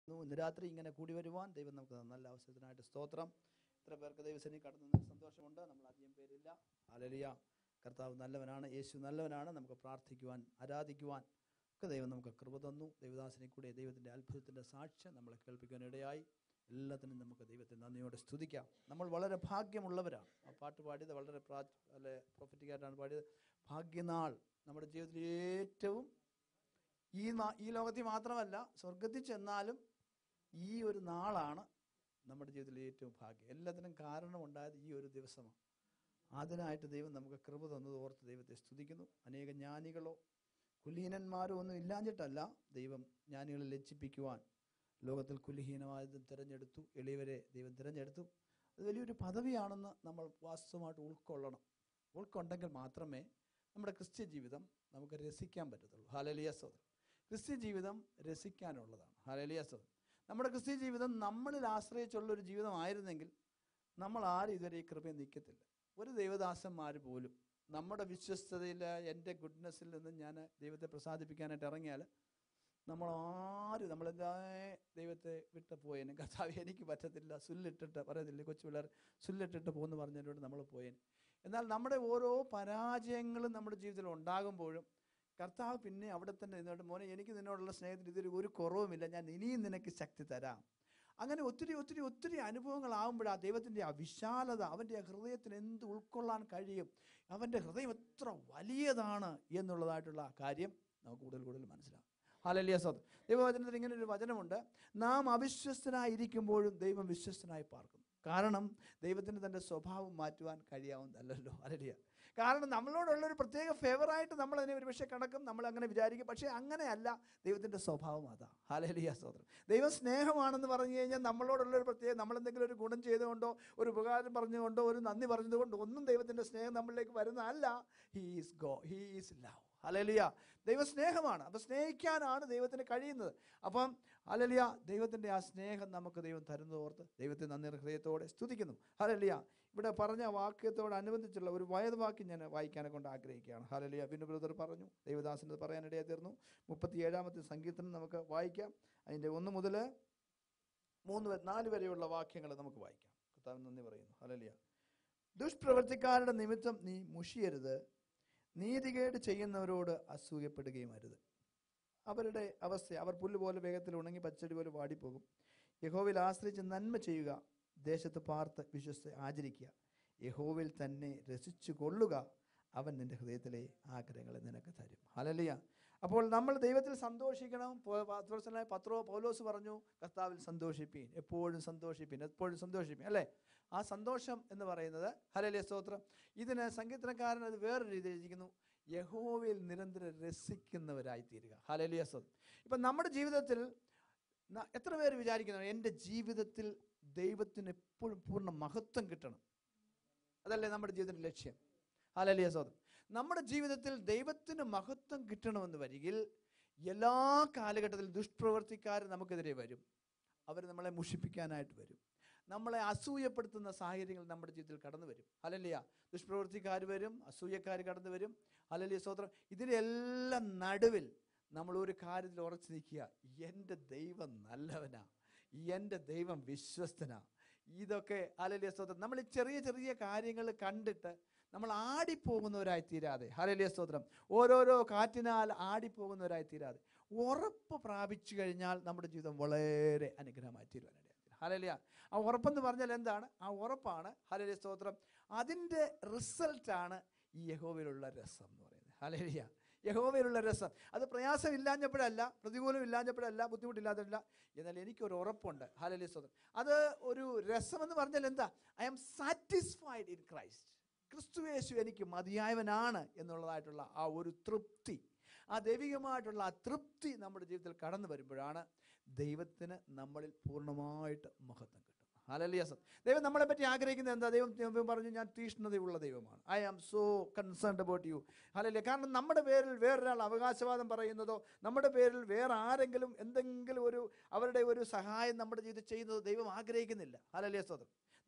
ഇന്ന് രാത്രി ഇങ്ങനെ കൂടി വരുവാൻ ദൈവം നമുക്ക് നല്ല അവസരത്തിനായിട്ട് സ്തോത്രം. ഇത്ര പേർക്ക് ദൈവസന്നിധിയിൽ കടന്നു സന്തോഷമുണ്ട്. നമ്മൾ അധികം പേരില്ല. ഹല്ലേലൂയ. കർത്താവ് നല്ലവനാണ്, യേശു നല്ലവനാണ്. നമുക്ക് പ്രാർത്ഥിക്കുവാൻ, ആരാധിക്കുവാൻ ഒക്കെ ദൈവം നമുക്ക് കൃപ തന്നു. ദൈവദാസനെ കൂടെ ദൈവത്തിൻ്റെ അത്ഭുതത്തിൻ്റെ സാക്ഷ്യം നമ്മളെ കേൾപ്പിക്കാൻ ഇടയായി. എല്ലാത്തിനും നമുക്ക് ദൈവത്തെ നന്ദിയോടെ സ്തുതിക്കാം. നമ്മൾ വളരെ ഭാഗ്യമുള്ളവരാണ്. ആ പാട്ട് പാടിയത് വളരെ പ്രൊഫറ്റിക്കായിട്ടാണ് പാടിയത്. ഭാഗ്യനാൾ നമ്മുടെ ജീവിതത്തിൽ ഏറ്റവും ഈ ലോകത്തിൽ മാത്രമല്ല സ്വർഗത്തിൽ ചെന്നാലും ഈ ഒരു നാളാണ് നമ്മുടെ ജീവിതത്തിലെ ഏറ്റവും ഭാഗ്യം. എല്ലാത്തിനും കാരണമുണ്ടായത് ഈ ഒരു ദിവസമാണ്. അതിനായിട്ട് ദൈവം നമുക്ക് കൃപ തന്നത് ഓർത്ത് ദൈവത്തെ സ്തുതിക്കുന്നു. അനേക ജ്ഞാനികളോ കുലീനന്മാരോ ഒന്നും ഇല്ലാഞ്ഞിട്ടല്ല, ദൈവം ജ്ഞാനികളെ ലജ്ജിപ്പിക്കുവാൻ ലോകത്തിൽ കുലഹീനമായതും തിരഞ്ഞെടുത്തു. എളിയവരെ ദൈവം തിരഞ്ഞെടുത്തു. അത് വലിയൊരു പദവിയാണെന്ന് നമ്മൾ വാസ്തവമായിട്ട് ഉൾക്കൊള്ളണം. ഉൾക്കൊണ്ടെങ്കിൽ മാത്രമേ നമ്മുടെ ക്രിസ്ത്യ ജീവിതം നമുക്ക് രസിക്കാൻ പറ്റത്തുള്ളൂ. ഹല്ലേലൂയ സ്തോത്രം. ക്രിസ്ത്യ ജീവിതം രസിക്കാനുള്ളതാണ്. ഹല്ലേലൂയ സ്തോത്രം. നമ്മുടെ ക്രിസ്ത്യ ജീവിതം നമ്മളിൽ ആശ്രയിച്ചുള്ളൊരു ജീവിതമായിരുന്നെങ്കിൽ നമ്മൾ ആരും ഇതുവരെ ഈ കൃപയിൽ നിൽക്കത്തില്ല. ഒരു ദൈവദാസന്മാർ പോലും നമ്മുടെ വിശ്വസ്തതയിൽ, എൻ്റെ ഗുഡ്നെസ്സിൽ നിന്ന് ഞാൻ ദൈവത്തെ പ്രസാദിപ്പിക്കാനായിട്ട് ഇറങ്ങിയാൽ നമ്മളെന്താ ദൈവത്തെ വിട്ട് പോയേനെ. കർത്താവ് എനിക്ക് പറ്റത്തില്ല, സുല്ലിട്ടിട്ട് പറയത്തില്ലേ കൊച്ചു പിള്ളേർ, സുല്ലിട്ടിട്ട് പോകുന്നു പറഞ്ഞതിനോട് നമ്മൾ പോയേനെ. എന്നാൽ നമ്മുടെ ഓരോ പരാജയങ്ങളും നമ്മുടെ ജീവിതത്തിൽ ഉണ്ടാകുമ്പോഴും കർത്താവ് പിന്നെ അവിടെ തന്നെ നിന്നോട്, മോനെ എനിക്ക് നിന്നോടുള്ള സ്നേഹത്തിന് ഇതൊരു ഒരു കുറവുമില്ല, ഞാൻ ഇനിയും നിനക്ക് ശക്തി തരാം. അങ്ങനെ ഒത്തിരി ഒത്തിരി ഒത്തിരി അനുഭവങ്ങളാകുമ്പോഴാണ് ദൈവത്തിൻ്റെ ആ വിശാലത, അവൻ്റെ ആ ഹൃദയത്തിന് എന്ത് ഉൾക്കൊള്ളാൻ കഴിയും, അവൻ്റെ ഹൃദയം എത്ര വലിയതാണ് എന്നുള്ളതായിട്ടുള്ള കാര്യം നമുക്ക് കൂടുതൽ കൂടുതൽ മനസ്സിലാകും. ഹല്ലേലൂയ സ്തോത്രം. ദൈവവചനത്തിൽ ഇങ്ങനെ ഒരു വചനമുണ്ട്: നാം അവിശ്വസ്തനായിരിക്കുമ്പോഴും ദൈവം വിശ്വസ്തനായി പാർക്കുന്നു. കാരണം ദൈവത്തിന് തൻ്റെ സ്വഭാവം മാറ്റുവാൻ കഴിയാവുന്നതല്ലല്ലോ. ഹല്ലേലൂയ. കാരണം നമ്മളോടുള്ളൊരു പ്രത്യേക ഫേവറായിട്ട് നമ്മളതിനെ ഒരു പക്ഷേ കണക്കും, നമ്മളങ്ങനെ വിചാരിക്കും. പക്ഷേ അങ്ങനെയല്ല ദൈവത്തിൻ്റെ സ്വഭാവം. അതാ. ഹല്ലേലൂയ സ്തോത്രം. ദൈവം സ്നേഹമാണെന്ന് പറഞ്ഞു കഴിഞ്ഞാൽ നമ്മളോടുള്ളൊരു പ്രത്യേക, നമ്മളെന്തെങ്കിലും ഒരു ഗുണം ചെയ്തുകൊണ്ടോ ഒരു ഉപകാരം പറഞ്ഞുകൊണ്ടോ ഒരു നന്ദി പറഞ്ഞതുകൊണ്ടോ ഒന്നും ദൈവത്തിൻ്റെ സ്നേഹം നമ്മളിലേക്ക് വരുന്നതല്ല. He is love. ഹല്ലേലൂയ. ദൈവ സ്നേഹമാണ്. അപ്പം സ്നേഹിക്കാനാണ് ദൈവത്തിന് കഴിയുന്നത്. അപ്പം ഹല്ലേലൂയ, ദൈവത്തിൻ്റെ ആ സ്നേഹം നമുക്ക് ദൈവം തരുന്നതോർത്ത് ദൈവത്തെ നന്ദി ഹൃദയത്തോടെ സ്തുതിക്കുന്നു. ഹല്ലേലൂയ. ഇവിടെ പറഞ്ഞ വാക്യത്തോടനുബന്ധിച്ചുള്ള ഒരു വയതുവാക്യം ഞാൻ വായിക്കാനെ കൊണ്ട് ആഗ്രഹിക്കുകയാണ്. ഹല്ലേലൂയ. പിന്നെ ബ്രദർ പറഞ്ഞു, ദൈവദാസന് പറയാനിടയായി തീർന്നു. 37-ാമത്തെ സങ്കീർത്തനം നമുക്ക് വായിക്കാം. അതിൻ്റെ 1 മുതൽ 4 വരെയുള്ള വാക്യങ്ങൾ നമുക്ക് വായിക്കാം. കർത്താവിന് നന്ദി പറയുന്നു. ഹല്ലേലൂയ. ദുഷ്പ്രവൃത്തിക്കാരുടെ നിമിത്തം നീ മുഷിയരുത്, നീതികേട് ചെയ്യുന്നവരോട് അസൂയപ്പെടുകയും അരുത്. അവരുടെ അവസ്ഥ, അവർ പുല്ലുപോലെ വേഗത്തിൽ ഉണങ്ങി പച്ചടി പോലെ വാടിപ്പോകും. യഹോവയിൽ ആശ്രയിച്ച് നന്മ ചെയ്യുക, ദേശത്ത് പാർത്ത് വിശ്വസ്ത ആചരിക്കുക. യഹോവയിൽ തന്നെ രസിച്ചു കൊള്ളുക, അവൻ നിന്റെ ഹൃദയത്തിലെ ആഗ്രഹങ്ങളെ നിനക്ക് തരും. ഹല്ലേലൂയ. അപ്പോൾ നമ്മൾ ദൈവത്തിൽ സന്തോഷിക്കണം. പൗലോസ് പറഞ്ഞു, കർത്താവിൽ സന്തോഷിപ്പീൻ, എപ്പോഴും സന്തോഷിപ്പീൻ, എപ്പോഴും സന്തോഷിപ്പീൻ, അല്ലേ? ആ സന്തോഷം എന്ന് പറയുന്നത്, ഹല്ലേലൂയ സ്തോത്രം, ഇതിന് സങ്കീർത്തനക്കാരൻ അത് വേറൊരു രീതിയിൽ ഇരിക്കുന്നു: യഹോവയിൽ നിരന്തരം രസിക്കുന്നവരായി തീരുക. ഹല്ലേലൂയ സ്തോത്രം. ഇപ്പം നമ്മുടെ ജീവിതത്തിൽ എത്ര പേര് വിചാരിക്കുന്നു, എൻ്റെ ജീവിതത്തിൽ ദൈവത്തിന് എപ്പോഴും പൂർണ്ണ മഹത്വം കിട്ടണം? അതല്ലേ നമ്മുടെ ജീവിതത്തിൻ്റെ ലക്ഷ്യം? ഹല്ലേലൂയ സ്തോത്രം. നമ്മുടെ ജീവിതത്തിൽ ദൈവത്തിന് മഹത്വം കിട്ടണമെന്ന് വരികിൽ എല്ലാ കാലഘട്ടത്തിലും ദുഷ്പ്രവർത്തിക്കാർ നമുക്കെതിരെ വരും. അവർ നമ്മളെ മുഷിപ്പിക്കാനായിട്ട് വരും. നമ്മളെ അസൂയപ്പെടുത്തുന്ന സാഹചര്യങ്ങൾ നമ്മുടെ ജീവിതത്തിൽ കടന്നു വരും. ഹല്ലേലൂയ. ദുഷ്പ്രവർത്തിക്കാർ വരും, അസൂയക്കാർ കടന്നു വരും. ഹല്ലേലൂയ സ്തോത്രം. ഇതിനെല്ലാം നടുവിൽ നമ്മൾ ഒരു കാര്യത്തിൽ ഉറച്ചു നിൽക്കുക: എൻ്റെ ദൈവം നല്ലവനാ, എൻ്റെ ദൈവം വിശ്വസ്തനാ. ഇതൊക്കെ ഹല്ലേലൂയ സ്തോത്രം. നമ്മൾ ഈ ചെറിയ ചെറിയ കാര്യങ്ങൾ കണ്ടിട്ട് നമ്മൾ ആടിപ്പോകുന്നവരായി തീരാതെ, ഹല്ലേലൂയ സ്തോത്രം, ഓരോരോ കാറ്റിനാൽ ആടിപ്പോകുന്നവരായി തീരാതെ ഉറപ്പ് പ്രാപിച്ചു കഴിഞ്ഞാൽ നമ്മുടെ ജീവിതം വളരെ അനുഗ്രഹമായി തീരുവാനിടയായി. ഹല്ലേലൂയ. ആ ഉറപ്പെന്ന് പറഞ്ഞാൽ എന്താണ്? ആ ഉറപ്പാണ്, ഹല്ലേലൂയ സ്തോത്രം, അതിൻ്റെ റിസൾട്ടാണ് ഈ യഹോവയിലുള്ള രസം എന്ന് പറയുന്നത്. ഹല്ലേലൂയ. യഹോവയിലുള്ള രസം അത് പ്രയാസമില്ലാഞ്ഞപ്പോഴല്ല, പ്രതികൂലം ഇല്ലാഞ്ഞപ്പോഴല്ല, ബുദ്ധിമുട്ടില്ലാത്തല്ല. എന്നാൽ എനിക്കൊരു ഉറപ്പുണ്ട്. ഹല്ലേലൂയ സ്തോത്രം. അത് ഒരു രസമെന്ന് പറഞ്ഞാൽ എന്താ? I am satisfied in Christ. ക്രിസ്തുയേശു എനിക്ക് മതിയായവനാണ് എന്നുള്ളതായിട്ടുള്ള ആ ഒരു തൃപ്തി, ആ ദൈവികമായിട്ടുള്ള ആ തൃപ്തി നമ്മുടെ ജീവിതത്തിൽ കടന്നു വരുമ്പോഴാണ് ദൈവത്തിന് നമ്മളിൽ പൂർണ്ണമായിട്ട് മഹത്വം കിട്ടുന്നത്. ഹല്ലേലൂയ. ദൈവം നമ്മളെ പറ്റി ആഗ്രഹിക്കുന്നത് എന്താ? ദൈവം പറഞ്ഞു, ഞാൻ തീഷ്ണതയുള്ള ദൈവമാണ്. I am so concerned about you. Hallelujah. കാരണം നമ്മുടെ പേരിൽ വേറൊരാൾ അവകാശവാദം പറയുന്നതോ, നമ്മുടെ പേരിൽ വേറെ ആരെങ്കിലും എന്തെങ്കിലും അവരുടെ ഒരു സഹായം നമ്മുടെ ജീവിതത്തിൽ ചെയ്യുന്നതോ ദൈവം ആഗ്രഹിക്കുന്നില്ല. ഹല്ലേലൂയ സ്തോത്രം.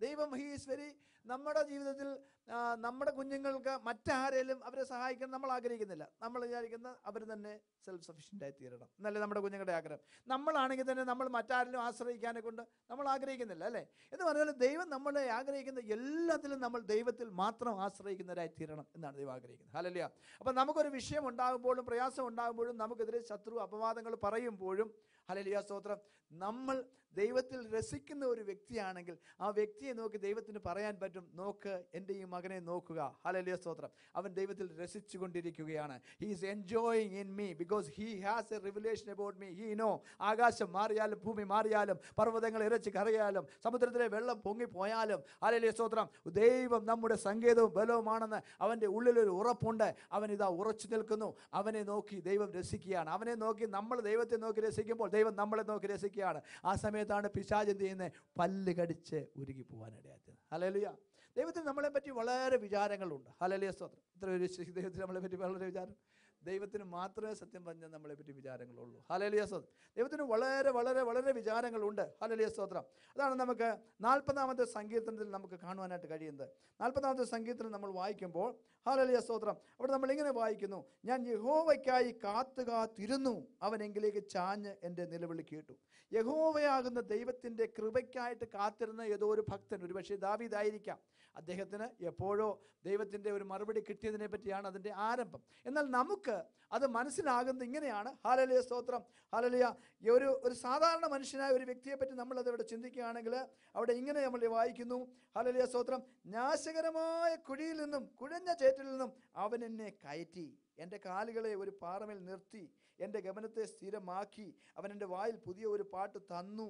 ദൈവം ഹി ഈസ് വെരി, നമ്മുടെ ജീവിതത്തിൽ നമ്മുടെ കുഞ്ഞുങ്ങൾക്ക് മറ്റാരേലും അവരെ സഹായിക്കാൻ നമ്മൾ ആഗ്രഹിക്കുന്നില്ല. നമ്മൾ വിചാരിക്കുന്ന അവർ തന്നെ സെൽഫ് സഫീഷ്യൻ്റ് ആയി തീരണം എന്നല്ലേ നമ്മുടെ കുഞ്ഞുങ്ങളുടെ ആഗ്രഹം. നമ്മളാണെങ്കിൽ തന്നെ നമ്മൾ മറ്റാരിലും ആശ്രയിക്കാനെ കൊണ്ട് നമ്മൾ ആഗ്രഹിക്കുന്നില്ല, അല്ലേ? എന്ന് പറഞ്ഞാൽ ദൈവം നമ്മളെ ആഗ്രഹിക്കുന്ന എല്ലാത്തിലും നമ്മൾ ദൈവത്തിൽ മാത്രം ആശ്രയിക്കുന്നവരായി തീരണം എന്നാണ് ദൈവം ആഗ്രഹിക്കുന്നത്. ഹല്ലേലൂയ. അപ്പം നമുക്കൊരു വിഷയം ഉണ്ടാകുമ്പോഴും പ്രയാസം ഉണ്ടാകുമ്പോഴും നമുക്കെതിരെ ശത്രു അപവാദങ്ങൾ പറയുമ്പോഴും, ഹല്ലേലൂയ സ്തോത്രം, നമ്മൾ ദൈവത്തിൽ രസിക്കുന്ന ഒരു വ്യക്തിയാണെങ്കിൽ ആ വ്യക്തിയെ നോക്കി ദൈവത്തിന് പറയാൻ പറ്റും, നോക്ക് എൻ്റെ ഈ മകനെ നോക്കുക. ഹല്ലേലൂയ സ്തോത്രം. അവൻ ദൈവത്തിൽ രസിച്ചു കൊണ്ടിരിക്കുകയാണ്. He is enjoying in me because he has a revelation about me. He know. ആകാശം മാറിയാലും ഭൂമി മാറിയാലും പർവ്വതങ്ങൾ ഇരച്ച് കറിയാലും സമുദ്രത്തിലെ വെള്ളം പൊങ്ങിപ്പോയാലും, ഹല്ലേലൂയ സ്തോത്രം, ദൈവം നമ്മുടെ സങ്കേതവും ബലവുമാണെന്ന് അവൻ്റെ ഉള്ളിലൊരു ഉറപ്പുണ്ട്. അവൻ ഇതാ ഉറച്ചു നിൽക്കുന്നു. അവനെ നോക്കി ദൈവം രസിക്കുകയാണ്. അവനെ നോക്കി നമ്മൾ ദൈവത്തെ നോക്കി രസിക്കുമ്പോൾ ദൈവം നമ്മളെ നോക്കി രസിക്കുകയാണ്. ആ സമയത്താണ് പിശാച് എന്ത് ചെയ്യുന്നത്? പല്ല് കടിച്ച് ഉരുകി പോകാനിടയായത്. ഹല്ലേലൂയ. ദൈവത്തിന് നമ്മളെ പറ്റി വളരെ വിചാരങ്ങളുണ്ട്. ഹല്ലേലൂയ സ്തോത്രം. ഇത്ര ഒരു ദൈവത്തിന് നമ്മളെ പറ്റി വളരെ വിചാരം. ദൈവത്തിന് മാത്രമേ സത്യം പറഞ്ഞാൽ നമ്മളെ പറ്റി വിചാരങ്ങളുള്ളൂ. ഹല്ലേലൂയ സ്തോത്രം. ദൈവത്തിന് വളരെ വളരെ വളരെ വിചാരങ്ങളുണ്ട്. ഹല്ലേലൂയ സ്തോത്രം. അതാണ് നമുക്ക് 40-ാമത്തെ സങ്കീർത്തനത്തിൽ നമുക്ക് കാണുവാനായിട്ട് കഴിയുന്നത്. 40-ാമത്തെ സങ്കീർത്തനം നമ്മൾ വായിക്കുമ്പോൾ, ഹല്ലേലൂയ സ്തോത്രം, അവിടെ നമ്മൾ ഇങ്ങനെ വായിക്കുന്നു, ഞാൻ യഹോവയ്ക്കായി കാത്തിരുന്നു, അവനെങ്കിലേക്ക് ചാഞ്ഞ് എൻ്റെ നിലവിളി കേട്ടു. യഹോവയാകുന്ന ദൈവത്തിൻ്റെ കൃപയ്ക്കായിട്ട് കാത്തിരുന്ന ഏതോ ഒരു ഭക്തൻ, ഒരുപക്ഷെ ദാവീദായിരിക്കാം, അദ്ദേഹത്തിന് എപ്പോഴോ ദൈവത്തിൻ്റെ ഒരു മറുപടി കിട്ടിയതിനെ പറ്റിയാണ് അതിൻ്റെ ആരംഭം. എന്നാൽ നമുക്ക് അത് മനസ്സിലാകുന്നത് ഇങ്ങനെയാണ്. ഹല്ലേലൂയ സ്തോത്രം. ഹല്ലേലൂയ. ഒരു സാധാരണ മനുഷ്യനായ ഒരു വ്യക്തിയെ പറ്റി നമ്മളത് ഇവിടെ ചിന്തിക്കുകയാണെങ്കിൽ അവിടെ ഇങ്ങനെ നമ്മൾ വായിക്കുന്നു. ഹല്ലേലൂയ സ്തോത്രം. നാശകരമായ കുഴിയിൽ നിന്നും കുഴഞ്ഞ ചേറ്റിൽ നിന്നും അവൻ എന്നെ കയറ്റി, എൻ്റെ കാലുകളെ ഒരു പാറമേൽ നിർത്തി, എൻ്റെ ഗമനത്തെ സ്ഥിരമാക്കി, അവൻ എൻ്റെ വായിൽ പുതിയ ഒരു പാട്ട് തന്നു.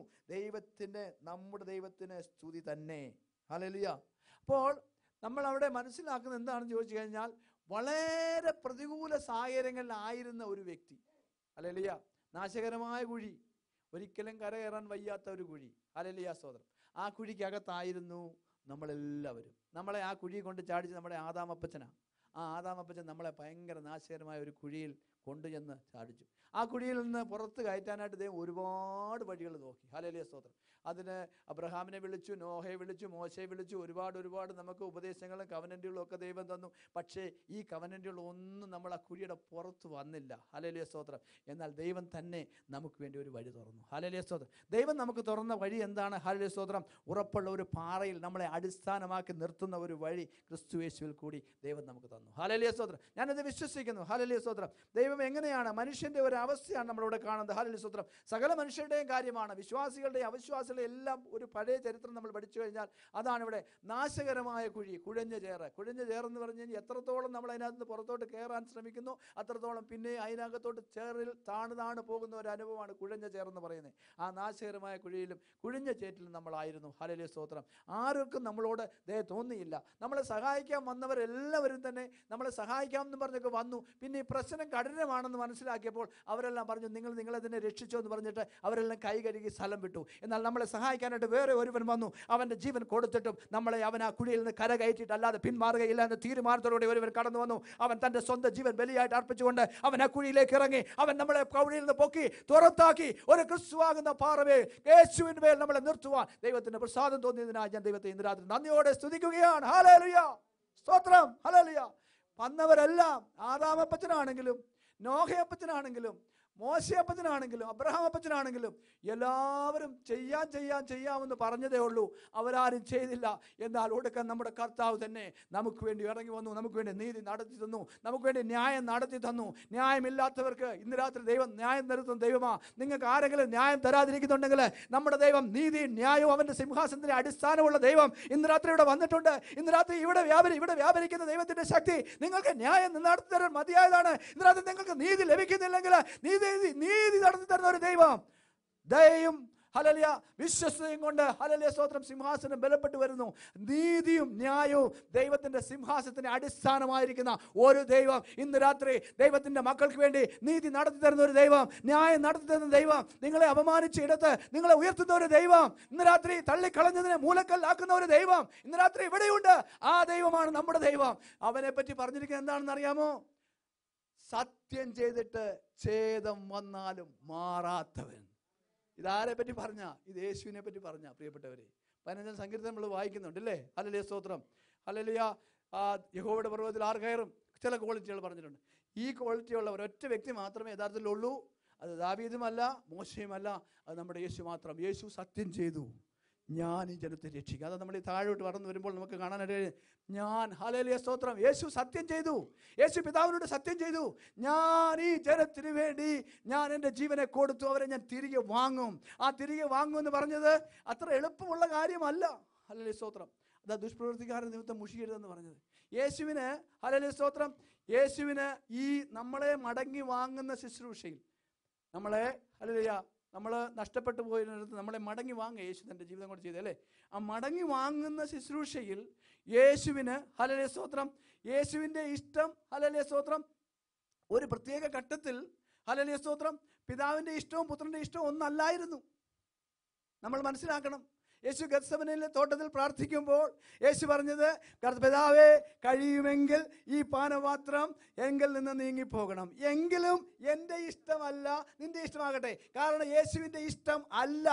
നമ്മുടെ ദൈവത്തിന് സ്തുതി തന്നെ. ഹല്ലേലൂയ. അപ്പോൾ നമ്മൾ അവിടെ മനസ്സിലാക്കുന്നത് എന്താണെന്ന് ചോദിച്ചു കഴിഞ്ഞാൽ, വളരെ പ്രതികൂല സാഹചര്യങ്ങളിലായിരുന്ന ഒരു വ്യക്തി. ഹല്ലേലൂയ. നാശകരമായ കുഴി, ഒരിക്കലും കരകയറാൻ വയ്യാത്ത ഒരു കുഴി. ഹല്ലേലൂയ സ്തോത്രം. ആ കുഴിക്കകത്തായിരുന്നു നമ്മളെല്ലാവരും. നമ്മളെ ആ കുഴി കൊണ്ട് ചാടിച്ച് നമ്മുടെ ആദാമപ്പച്ചനാണ്. ആ ആദാമപ്പച്ചൻ നമ്മളെ ഭയങ്കര നാശകരമായ ഒരു കുഴിയിൽ കൊണ്ടുചെന്ന് ചാടിച്ചു. ആ കുഴിയിൽ നിന്ന് പുറത്ത് കയറ്റാനായിട്ട് ദൈവം ഒരുപാട് വഴികൾ നോക്കി. ഹല്ലേലൂയ സ്തോത്രം. അതിന് അബ്രഹാമിനെ വിളിച്ചു, നോഹയെ വിളിച്ചു, മോശയെ വിളിച്ചു, ഒരുപാട് നമുക്ക് ഉപദേശങ്ങളും കവനന്റുകളും ഒക്കെ ദൈവം തന്നു. പക്ഷേ ഈ കവനന്റുകളൊന്നും നമ്മൾ ആ കുഴിയുടെ പുറത്ത് വന്നില്ല. ഹല്ലേലൂയ സ്തോത്രം. എന്നാൽ ദൈവം തന്നെ നമുക്ക് വേണ്ടി ഒരു വഴി തുറന്നു. ഹല്ലേലൂയ സ്തോത്രം. ദൈവം നമുക്ക് തുറന്ന വഴി എന്താണ്? ഹല്ലേലൂയ സ്തോത്രം. ഉറപ്പുള്ള ഒരു പാറയിൽ നമ്മളെ അടിസ്ഥാനമാക്കി നിർത്തുന്ന ഒരു വഴി ക്രിസ്തുയേശുവിൽ കൂടി ദൈവം നമുക്ക് തന്നു. ഹല്ലേലൂയ സ്തോത്രം. ഞാനത് വിശ്വസിക്കുന്നു. ഹല്ലേലൂയ സ്തോത്രം. ദൈവം എങ്ങനെയാണ്, മനുഷ്യൻ്റെ ഒരു അവസ്ഥയാണ് നമ്മളിവിടെ കാണുന്നത്. ഹല്ലേലൂയ സ്തോത്രം. സകല മനുഷ്യരുടെയും കാര്യമാണ്, വിശ്വാസികളുടെയും അവിശ്വാസികളുടെയും എല്ലാം ഒരു പഴയ ചരിത്രം നമ്മൾ പഠിച്ചു കഴിഞ്ഞാൽ അതാണ് ഇവിടെ നാശകരമായ കുഴി, കുഴഞ്ഞ ചേറെന്ന് പറഞ്ഞു കഴിഞ്ഞാൽ എത്രത്തോളം നമ്മൾ അതിനകത്ത് നിന്ന് പുറത്തോട്ട് കയറാൻ ശ്രമിക്കുന്നു അത്രത്തോളം പിന്നെ അതിനകത്തോട്ട് ചേറിൽ താണ് പോകുന്ന ഒരു അനുഭവമാണ് കുഴഞ്ഞ ചേറെന്ന് പറയുന്നത്. ആ നാശകരമായ കുഴിയിലും കുഴിഞ്ഞ ചേറ്റിലും നമ്മളായിരുന്നു. ഹല്ലേലൂയ സ്തോത്രം. ആർക്കും നമ്മളോട് തോന്നിയില്ല. നമ്മളെ സഹായിക്കാൻ വന്നവരെല്ലാവരും തന്നെ നമ്മളെ സഹായിക്കാമെന്ന് പറഞ്ഞൊക്കെ വന്നു. പിന്നെ ഈ പ്രശ്നം കഠിനമാണെന്ന് മനസ്സിലാക്കിയപ്പോൾ അവരെല്ലാം പറഞ്ഞു, നിങ്ങളെ തന്നെ രക്ഷിച്ചോ എന്ന് പറഞ്ഞിട്ട് അവരെല്ലാം കൈ കഴുകി സ്ഥലം വിട്ടു. എന്നാൽ നമ്മളെ സഹായിക്കാനായിട്ട് വേറെ ഒരുവൻ വന്നു. അവൻ്റെ ജീവൻ കൊടുത്തിട്ടും അവൻ ആ കുഴിയിൽ നിന്ന് കരകയറ്റിയിട്ട് അല്ലാതെ പിന്മാറുകയില്ല എന്ന തീരുമാനത്തോടെ ഒരുവൻ കടന്നു വന്നു. അവൻ തൻ്റെ സ്വന്തം ജീവൻ ബലിയായിട്ട് അർപ്പിച്ചുകൊണ്ട് അവൻ ആ കുഴിയിലേക്ക് ഇറങ്ങി. അവൻ നമ്മളെ കുഴിയിൽ നിന്ന് പൊക്കി തുറത്താക്കി ഒരു ക്രിസ്തുവാകുന്ന പാറമേൽ യേശുവിന്റെ മേൽ നമ്മളെ നിർത്തുവാൻ ദൈവത്തിന്റെ പ്രസാദം തോന്നിയതിനായി ഞാൻ ദൈവത്തെ ഇന്ന് രാത്രി നന്ദിയോടെ സ്തുതിക്കുകയാണ്. ഹല്ലേലൂയ സ്തോത്രം. ഹല്ലേലൂയ. വന്നവരെല്ലാം ആദാമപ്പച്ചനാണെങ്കിലും നോഹയപ്പച്ചനാണെങ്കിലും മോശയപ്പച്ചനാണെങ്കിലും അബ്രഹാം അപ്പച്ചനാണെങ്കിലും എല്ലാവരും ചെയ്യാമെന്ന് പറഞ്ഞതേ ഉള്ളൂ. അവരാരും ചെയ്തില്ല. എന്നാൽ ഒടുക്കം നമ്മുടെ കർത്താവ് തന്നെ നമുക്ക് വേണ്ടി ഇറങ്ങി വന്നു, നമുക്ക് വേണ്ടി നീതി നടത്തി തന്നു, നമുക്ക് വേണ്ടി ന്യായം നടത്തി തന്നു. ന്യായമില്ലാത്തവർക്ക് ഇന്ന് രാത്രി ദൈവം ന്യായം തരുന്ന ദൈവമാ. നിങ്ങൾക്ക് ആരെങ്കിലും ന്യായം തരാതിരിക്കുന്നുണ്ടെങ്കിൽ നമ്മുടെ ദൈവം നീതിയും ന്യായവും അവൻ്റെ സിംഹാസനത്തിന് അടിസ്ഥാനമുള്ള ദൈവം ഇന്ന് രാത്രി ഇവിടെ വന്നിട്ടുണ്ട്. ഇന്ന് രാത്രി ഇവിടെ വ്യാപരിക്കുന്ന ദൈവത്തിന്റെ ശക്തി നിങ്ങൾക്ക് ന്യായം നടത്തി തരാൻ മതിയായതാണ്. ഇന്ന് രാത്രി നിങ്ങൾക്ക് നീതി ലഭിക്കുന്നില്ലെങ്കിൽ നീതി നടത്തി തരുന്ന ഒരു ദൈവം ദയയും ഹല്ലേലൂയ വിശ്വസ്തയും കൊണ്ട് ഹല്ലേലൂയ സ്തോത്രം സിംഹാസനം ബലപ്പെട്ടു വരുന്നു. നീതിയും ന്യായവും ദൈവത്തിന്റെ സിംഹാസനത്തിന് അടിസ്ഥാനമായിരിക്കുന്ന ഒരു ദൈവം ഇന്ന് രാത്രി ദൈവത്തിന്റെ മക്കൾക്ക് വേണ്ടി നീതി നടത്തി തരുന്ന ഒരു ദൈവം, ന്യായം നടത്തി തരുന്ന ദൈവം, നിങ്ങളെ അപമാനിച്ചിടത്ത് നിങ്ങളെ ഉയർത്തുന്ന ഒരു ദൈവം, ഇന്ന് രാത്രി തള്ളിക്കളഞ്ഞതിനെ മൂലക്കല്ലാക്കുന്ന ഒരു ദൈവം ഇന്ന് രാത്രി ഇവിടെയുണ്ട്. ആ ദൈവമാണ് നമ്മുടെ ദൈവം. അവനെ പറ്റി പറഞ്ഞിരിക്കുന്നത് എന്താണെന്ന് അറിയാമോ? സത്യം ചെയ്തിട്ട് ഛേദം വന്നാലും മാറാത്തവൻ. ഇതാരെ പറ്റി പറഞ്ഞ? ഇത് യേശുവിനെ പറ്റി പറഞ്ഞ. പ്രിയപ്പെട്ടവരെ, 15 സങ്കീർത്തനം നമ്മൾ വായിക്കുന്നുണ്ട് അല്ലേ? ഹല്ലേലൂയ സ്തോത്രം. ഹല്ലേലൂയ. യഹോവയുടെ പർവ്വതത്തിൽ ആർ കയറും? ചില ക്വാളിറ്റികൾ പറഞ്ഞിട്ടുണ്ട്. ഈ ക്വാളിറ്റിയുള്ള ഒരൊറ്റ വ്യക്തി മാത്രമേ യഥാർത്ഥത്തിലുള്ളൂ. അത് ദാവീദുമല്ല, മോശയുമല്ല, അത് നമ്മുടെ യേശു മാത്രം. യേശു സത്യം ചെയ്തു, ഞാൻ ഈ ജനത്തെ രക്ഷിക്കും. അത് നമ്മൾ ഈ താഴോട്ട് വളർന്നു വരുമ്പോൾ നമുക്ക് കാണാനായിട്ട് ഞാൻ, ഹല്ലേലൂയ സ്തോത്രം, യേശു സത്യം ചെയ്തു. യേശു പിതാവിനോട് സത്യം ചെയ്തു, ഞാൻ ഈ ജനത്തിന് വേണ്ടി ഞാൻ എൻ്റെ ജീവനെ കൊടുത്തു, അവരെ ഞാൻ തിരികെ വാങ്ങും. ആ തിരികെ വാങ്ങും എന്ന് പറഞ്ഞത് അത്ര എളുപ്പമുള്ള കാര്യമല്ല. ഹല്ലേലൂയ സ്തോത്രം. അതാ ദുഷ്പ്രവൃത്തിക്കാരുടെ നിമിത്തം മുഷിയരുതെന്ന് പറഞ്ഞത്. യേശുവിന്, ഹല്ലേലൂയ സ്തോത്രം, യേശുവിന് ഈ നമ്മളെ മടങ്ങി വാങ്ങുന്ന ശുശ്രൂഷയിൽ നമ്മളെ, ഹല്ലേലൂയ, നമ്മൾ നഷ്ടപ്പെട്ടു പോയിരുന്നിടത്ത് നമ്മളെ മടങ്ങി വാങ്ങുക യേശു തൻ്റെ ജീവിതം കൊണ്ട് ചെയ്തേ അല്ലേ? ആ മടങ്ങി വാങ്ങുന്ന ശുശ്രൂഷയിൽ യേശുവിന്, ഹല്ലേലൂയ സ്തോത്രം, യേശുവിൻ്റെ ഇഷ്ടം, ഹല്ലേലൂയ സ്തോത്രം, ഒരു പ്രത്യേക ഘട്ടത്തിൽ, ഹല്ലേലൂയ സ്തോത്രം, പിതാവിൻ്റെ ഇഷ്ടവും പുത്രൻ്റെ ഇഷ്ടവും ഒന്നല്ലായിരുന്നു. നമ്മൾ മനസ്സിലാക്കണം. യേശു ഗത്സമനയിലെ തോട്ടത്തിൽ പ്രാർത്ഥിക്കുമ്പോൾ യേശു പറഞ്ഞത്, പിതാവേ, കഴിയുമെങ്കിൽ ഈ പാനപാത്രം എങ്കിൽ നിന്ന് നീങ്ങിപ്പോകണം, എങ്കിലും എൻ്റെ ഇഷ്ടമല്ല നിന്റെ ഇഷ്ടമാകട്ടെ. കാരണം യേശുവിൻ്റെ ഇഷ്ടം അല്ല,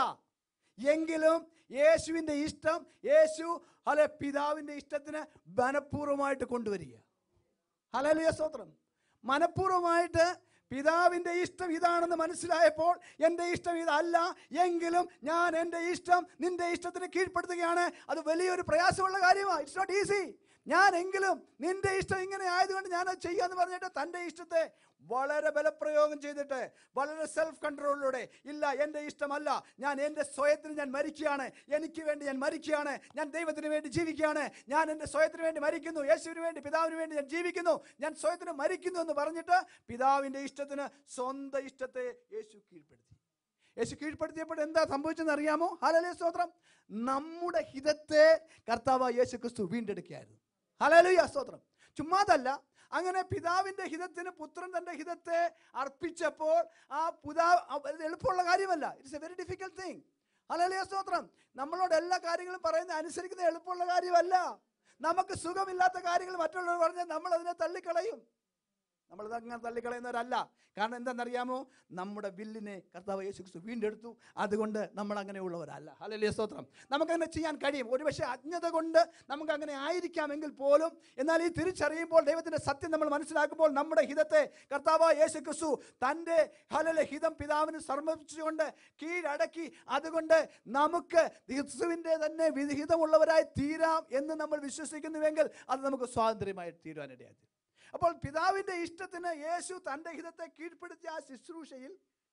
എങ്കിലും യേശുവിൻ്റെ ഇഷ്ടം യേശു പിതാവിൻ്റെ ഇഷ്ടത്തിന് മനഃപൂർവ്വമായിട്ട് കൊണ്ടുവരിക. ഹല്ലേലൂയ സ്തോത്രം. മനഃപൂർവ്വമായിട്ട് പിതാവിൻ്റെ ഇഷ്ടം ഇതാണെന്ന് മനസ്സിലായപ്പോൾ എൻ്റെ ഇഷ്ടം ഇതല്ല, എങ്കിലും ഞാൻ എൻ്റെ ഇഷ്ടം നിന്റെ ഇഷ്ടത്തിന് കീഴ്പ്പെടുത്തുകയാണ്. അത് വലിയൊരു പ്രയാസമുള്ള കാര്യമാണ്. It's not easy. ഞാനെങ്കിലും നിന്റെ ഇഷ്ടം ഇങ്ങനെ ആയതുകൊണ്ട് ഞാനത് ചെയ്യാന്ന് പറഞ്ഞിട്ട് തൻ്റെ ഇഷ്ടത്തെ വളരെ ബലപ്രയോഗം ചെയ്തിട്ട് വളരെ സെൽഫ് കൺട്രോളിലൂടെ, ഇല്ല എൻ്റെ ഇഷ്ടമല്ല, ഞാൻ എൻ്റെ സ്വയത്തിന് ഞാൻ മരിക്കുകയാണ്, എനിക്ക് വേണ്ടി ഞാൻ മരിക്കുകയാണ്, ഞാൻ ദൈവത്തിന് വേണ്ടി ജീവിക്കുകയാണ്, ഞാൻ എൻ്റെ സ്വയത്തിന് വേണ്ടി മരിക്കുന്നു, യേശുവിന് വേണ്ടി പിതാവിന് വേണ്ടി ഞാൻ ജീവിക്കുന്നു, ഞാൻ സ്വയത്തിന് മരിക്കുന്നു എന്ന് പറഞ്ഞിട്ട് പിതാവിൻ്റെ ഇഷ്ടത്തിന് സ്വന്തം ഇഷ്ടത്തെ യേശു കീഴ്പ്പെടുത്തി. യേശു കീഴ്പ്പെടുത്തിയപ്പോൾ എന്താ സംഭവിച്ചെന്ന് അറിയാമോ? ഹല്ലേലൂയ സ്തോത്രം. നമ്മുടെ ഹിതത്തെ കർത്താവ് യേശു ക്രിസ്തു വീണ്ടെടുക്കുകയായിരുന്നു. ഹല്ലേലൂയ സ്തോത്രം. ചുമ്മാതല്ല, അങ്ങനെ പിതാവിൻ്റെ ഹിതത്തിന് പുത്രൻ തൻ്റെ ഹിതത്തെ അർപ്പിച്ചപ്പോൾ ആ എളുപ്പമുള്ള കാര്യമല്ല. It's a very difficult thing. Hallelujah സ്തോത്രം. നമ്മളോട് എല്ലാ കാര്യങ്ങളും പറയുന്നത് അനുസരിക്കുന്നത് എളുപ്പമുള്ള കാര്യമല്ല. നമുക്ക് സുഖമില്ലാത്ത കാര്യങ്ങൾ മറ്റുള്ളവർ പറഞ്ഞാൽ നമ്മൾ അതിനെ തള്ളിക്കളയും. നമ്മളത് അങ്ങനെ തള്ളിക്കളയുന്നവരല്ല. കാരണം എന്താണെന്നറിയാമോ? നമ്മുടെ വില്ലിനെ കർത്താവ് യേശു ക്രിസ്തു വീണ്ടെടുത്തു. അതുകൊണ്ട് നമ്മൾ അങ്ങനെയുള്ളവരല്ല. ഹല്ലേലൂയ സ്തോത്രം. നമുക്കങ്ങനെ ചെയ്യാൻ കഴിയും. ഒരുപക്ഷെ അജ്ഞത കൊണ്ട് നമുക്കങ്ങനെ ആയിരിക്കാമെങ്കിൽ പോലും, എന്നാൽ ഈ തിരിച്ചറിയുമ്പോൾ, ദൈവത്തിൻ്റെ സത്യം നമ്മൾ മനസ്സിലാക്കുമ്പോൾ, നമ്മുടെ ഹിതത്തെ കർത്താവ് യേശു ക്രിസ്തു തൻ്റെ ഹല്ലേലൂയ ഹിതം പിതാവിന് സമർപ്പിച്ചുകൊണ്ട് കീഴടക്കി. അതുകൊണ്ട് നമുക്ക് ക്രിസ്തുവിൻ്റെ തന്നെ വിഹിതമുള്ളവരായി തീരാം എന്ന് നമ്മൾ വിശ്വസിക്കുന്നുവെങ്കിൽ അത് നമുക്ക് സ്വാതന്ത്ര്യമായി തീരുവാനിടയായി. അപ്പോൾ പിതാവിൻ്റെ ഇഷ്ടത്തിന് യേശു തൻ്റെ ഹിതത്തെ കീഴ്പ്പെടുത്തിയ ആ ശുശ്രൂഷയിൽ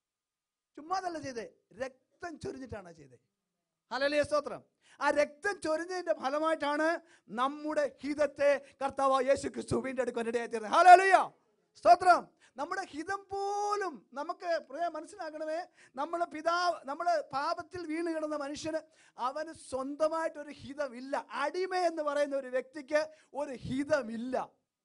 ചുമ്മാതല്ല ചെയ്തേ, രക്തം ചൊരിഞ്ഞിട്ടാണ് ചെയ്തേ. ഹല്ലേലൂയ സ്തോത്രം. ആ രക്തം ചൊരിഞ്ഞതിന്റെ ഫലമായിട്ടാണ് നമ്മുടെ ഹിതത്തെ കർത്താവ് യേശു ക്രിസ്തു വീണ്ടെടുക്കാനിടയായി തീർന്നത്. ഹല്ലേലൂയ സ്തോത്രം. നമ്മുടെ ഹിതം പോലും നമുക്ക് മനസ്സിലാക്കണമേ, നമ്മൾ പാപത്തിൽ വീണ് കിടന്ന മനുഷ്യന് അവന് സ്വന്തമായിട്ടൊരു ഹിതമില്ല. അടിമ എന്ന് പറയുന്ന ഒരു വ്യക്തിക്ക് ഒരു ഹിതമില്ല.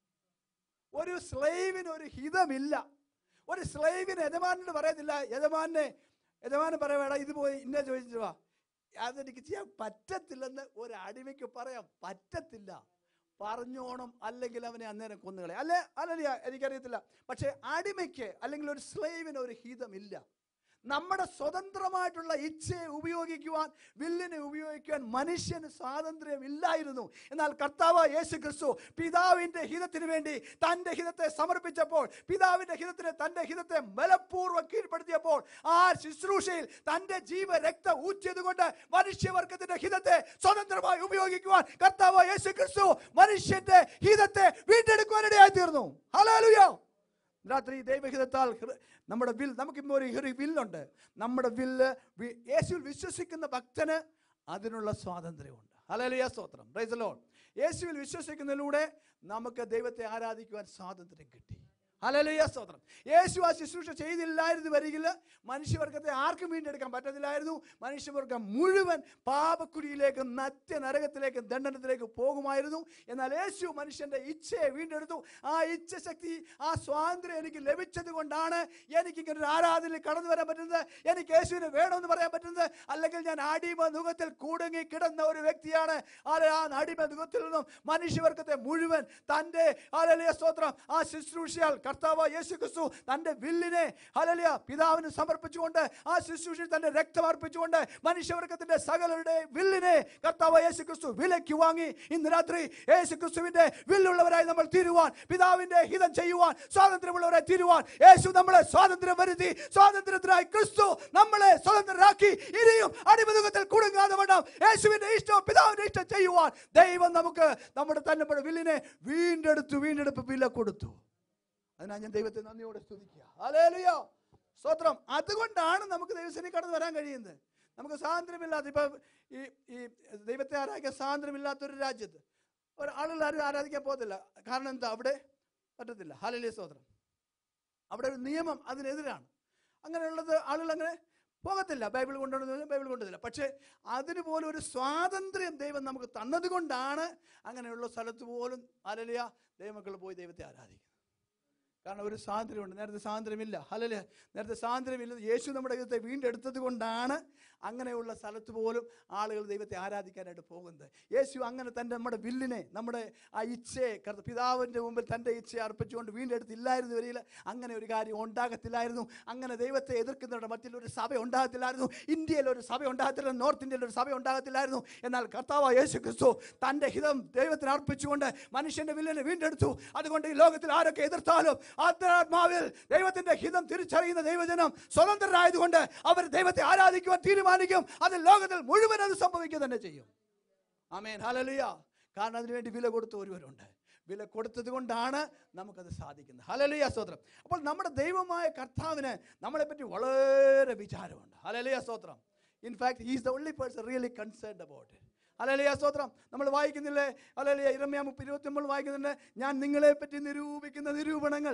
ഒരു സ്ലേവിന് ഒരു ഹിതമില്ല. ഒരു സ്ലേവിന് യജമാനോട് പറയത്തില്ല, യജമാനൻ പറയവേടാ ഇത് പോയി ഇന്നെ ചോദിച്ചിട്ട് വാ, അതെനിക്ക് ചെയ്യാൻ പറ്റത്തില്ലെന്ന് ഒരു അടിമയ്ക്ക് പറയാൻ പറ്റത്തില്ല. പറഞ്ഞോണം, അല്ലെങ്കിൽ അവനെ അന്നേരം കൊന്നുകളെ. അല്ല എനിക്കറിയത്തില്ല. പക്ഷെ അടിമയ്ക്ക് അല്ലെങ്കിൽ ഒരു സ്ലേവിന് ഒരു ഹിതമില്ല. നമ്മുടെ സ്വതന്ത്രമായിട്ടുള്ള ഇച്ഛയെ ഉപയോഗിക്കുവാൻ, വില്ലിനെ ഉപയോഗിക്കുവാൻ മനുഷ്യന് സ്വാതന്ത്ര്യം ഇല്ലായിരുന്നു. എന്നാൽ കർത്താവ് യേശു ക്രിസ്തു പിതാവിൻ്റെ ഹിതത്തിന് വേണ്ടി തൻ്റെ ഹിതത്തെ സമർപ്പിച്ചപ്പോൾ, പിതാവിൻ്റെ ഹിതത്തിന് തൻ്റെ ഹിതത്തെ ബലപൂർവ്വം കീഴ്പ്പെടുത്തിയപ്പോൾ, ആ ശുശ്രൂഷയിൽ തൻ്റെ ജീവരക്തം ഊറ്റിയത് കൊണ്ട് മനുഷ്യവർഗത്തിന്റെ ഹിതത്തെ സ്വതന്ത്രമായി ഉപയോഗിക്കുവാൻ കർത്താവ് യേശു ക്രിസ്തു മനുഷ്യന്റെ ഹിതത്തെ വീണ്ടെടുക്കുവാനിടയായി തീർന്നു. ഹല്ലേലൂയ. രാത്രി ദൈവഹിതത്താൽ നമ്മുടെ വിൽ, നമുക്കിപ്പോൾ ഒരു വില്ലുണ്ട്. നമ്മുടെ വില്ല് യേശുവിൽ വിശ്വസിക്കുന്ന ഭക്തന് അതിനുള്ള സ്വാതന്ത്ര്യമുണ്ട്. ഹല്ലേലൂയ സ്തോത്രം. Praise the Lord. യേശുവിൽ വിശ്വസിക്കുന്നതിലൂടെ നമുക്ക് ദൈവത്തെ ആരാധിക്കുവാൻ സ്വാതന്ത്ര്യം കിട്ടി. ഹല്ലേലൂയ സ്തോത്രം. യേശു ആ ശുശ്രൂഷ ചെയ്തില്ലായിരുന്നു വരികിൽ മനുഷ്യവർഗത്തെ ആർക്കും വീണ്ടെടുക്കാൻ പറ്റത്തില്ലായിരുന്നു. മനുഷ്യവർഗം മുഴുവൻ പാപക്കുഴിയിലേക്കും നരകത്തിലേക്കും ദണ്ഡനത്തിലേക്ക് പോകുമായിരുന്നു. എന്നാൽ യേശു മനുഷ്യന്റെ ഇച്ഛയെ വീണ്ടെടുത്തു. ആ ഇച്ഛശക്തി, ആ സ്വാതന്ത്ര്യം എനിക്ക് ലഭിച്ചത് കൊണ്ടാണ് എനിക്ക് ഇങ്ങനെ ഒരു ആരാധനയിൽ കടന്നു വരാൻ പറ്റുന്നത്, എനിക്ക് യേശുവിനെ വേണമെന്ന് പറയാൻ പറ്റുന്നത്. അല്ലെങ്കിൽ ഞാൻ അടിമ നുഖത്തിൽ കുടുങ്ങി കിടന്ന ഒരു വ്യക്തിയാണ്. ആ അടിമ നുഖത്തിൽ നിന്നും മനുഷ്യവർഗത്തെ മുഴുവൻ തൻ്റെ ഹല്ലേലൂയ സ്തോത്രം ആ ശുശ്രൂഷയാൽ കർത്താവ് യേശു ക്രിസ്തു തൻ്റെ വില്ലിനെ ഹല്ലേലൂയ പിതാവിന് സമർപ്പിച്ചുകൊണ്ട് ആ ശുശ്രൂഷയിൽ തൻ്റെ രക്തം അർപ്പിച്ചുകൊണ്ട് മനുഷ്യവർഗത്തിന്റെ സകലരുടെ വില്ലിനെ കർത്താവ് യേശു ക്രിസ്തു വിലയ്ക്ക് വാങ്ങി. ഇന്ന് രാത്രി യേശു ക്രിസ്തുവിന്റെ വില്ലുള്ളവരായി നമ്മൾ തീരുവാൻ, പിതാവിന്റെ ഹിതം ചെയ്യുവാൻ, സ്വാതന്ത്ര്യമുള്ളവരായി തീരുവാൻ യേശു നമ്മളെ സ്വാതന്ത്ര്യം വരുത്തി. സ്വാതന്ത്ര്യത്തിനായി ക്രിസ്തു നമ്മളെ സ്വതന്ത്രരാക്കി. ഇനിയും അടിമതുകത്തിൽ കുടുങ്ങാതെ വേണം യേശുവിന്റെ ഇഷ്ടവും പിതാവിന്റെ ഇഷ്ടം ചെയ്യുവാൻ ദൈവം നമുക്ക് നമ്മുടെ തന്നെ വില്ലിനെ വീണ്ടെടുപ്പ് വില കൊടുത്തു. അതിനാൽ ഞാൻ ദൈവത്തെ നന്ദിയോടെ സ്തുതിക്കുക. ഹല്ലേലൂയ, സ്തോത്രം. അതുകൊണ്ടാണ് നമുക്ക് ദൈവസന്നിധിയിൽ കടന്നു വരാൻ കഴിയുന്നത്. നമുക്ക് സ്വാതന്ത്ര്യമില്ലാത്ത, ഇപ്പൊ ഈ ദൈവത്തെ ആരാധിക്കാൻ സ്വാതന്ത്ര്യമില്ലാത്തൊരു രാജ്യത്ത് ആളുകൾ ആരും ആരാധിക്കാൻ പോകത്തില്ല. കാരണം എന്താ? അവിടെ പറ്റത്തില്ല. ഹല്ലേലൂയ, സ്തോത്രം. അവിടെ ഒരു നിയമം അതിനെതിരാണ്. അങ്ങനെയുള്ളത് ആളുകൾ അങ്ങനെ പോകത്തില്ല. ബൈബിൾ കൊണ്ടുവരുന്നത് ബൈബിൾ കൊണ്ടുവരില്ല. പക്ഷേ അതിന് പോലും ഒരു സ്വാതന്ത്ര്യം ദൈവം നമുക്ക് തന്നത് കൊണ്ടാണ് അങ്ങനെയുള്ള സ്ഥലത്ത് പോലും ഹല്ലേലൂയ ദൈവമക്കൾ പോയി ദൈവത്തെ ആരാധിക്കും. കാരണം ഒരു സ്വാതന്ത്ര്യമുണ്ട്. നേരത്തെ സ്വാതന്ത്ര്യമില്ല. ഹല്ലേലൂയ, നേരത്തെ സ്വാതന്ത്ര്യമില്ല. യേശു നമ്മുടെ ദൈവത്തെ വീണ്ടെടുത്തത് കൊണ്ടാണ് അങ്ങനെയുള്ള സ്ഥലത്ത് പോലും ആളുകൾ ദൈവത്തെ ആരാധിക്കാനായിട്ട് പോകുന്നത്. യേശു അങ്ങനെ തൻ്റെ നമ്മുടെ വില്ലിനെ, നമ്മുടെ ആ ഇച്ഛയെ പിതാവിൻ്റെ മുമ്പിൽ തൻ്റെ ഇച്ഛയെ അർപ്പിച്ചുകൊണ്ട് വീണ്ടെടുത്തില്ലായിരുന്നു വരിയിൽ അങ്ങനെ ഒരു കാര്യം ഉണ്ടാകത്തില്ലായിരുന്നു. അങ്ങനെ ദൈവത്തെ എതിർക്കുന്നവരുടെ മറ്റുള്ളൊരു സഭ ഉണ്ടാകത്തില്ലായിരുന്നു. ഇന്ത്യയിൽ ഒരു സഭ ഉണ്ടാകത്തില്ല, നോർത്ത് ഇന്ത്യയിൽ ഒരു സഭ ഉണ്ടാകത്തില്ലായിരുന്നു. എന്നാൽ കർത്താവ് യേശു ക്രിസ്തു തൻ്റെ ഹിതം ദൈവത്തിന് അർപ്പിച്ചുകൊണ്ട് മനുഷ്യൻ്റെ വില്ലിനെ വീണ്ടെടുത്തു. അതുകൊണ്ട് ഈ ലോകത്തിൽ ആരൊക്കെ എതിർത്താലും ആത്മാവിൽ ദൈവത്തിന്റെ ഹിതം തിരിച്ചറിയുന്ന ദൈവജനം സ്വതന്ത്രരായതുകൊണ്ട് അവർ ദൈവത്തെ ആരാധിക്കുവാൻ തീരുമാനിക്കും. അത് ലോകത്തിൽ മുഴുവൻ അത് സംഭവിക്കുക തന്നെ ചെയ്യും. Amen, hallelujah. കാരണം അതിനുവേണ്ടി വില കൊടുത്ത ഒരുവരുണ്ട്. വില കൊടുത്തത് കൊണ്ടാണ് നമുക്കത് സാധിക്കുന്നത്. ഹല്ലേലൂയ, സ്തോത്രം. അപ്പോൾ നമ്മുടെ ദൈവമായ കർത്താവിന് നമ്മളെപ്പറ്റി വളരെ വിചാരമുണ്ട്. ഹല്ലേലൂയ, സ്തോത്രം. In fact he is the only person really concerned about it. ഹല്ലേലൂയ, സ്തോത്രം. നമ്മൾ വായിക്കുന്നില്ലേ? ഹല്ലേലൂയ, യിരെമ്യാ 30:29 വായിക്കുന്നുണ്ട്, ഞാൻ നിങ്ങളെ പറ്റി നിരൂപിക്കുന്ന നിരൂപണങ്ങൾ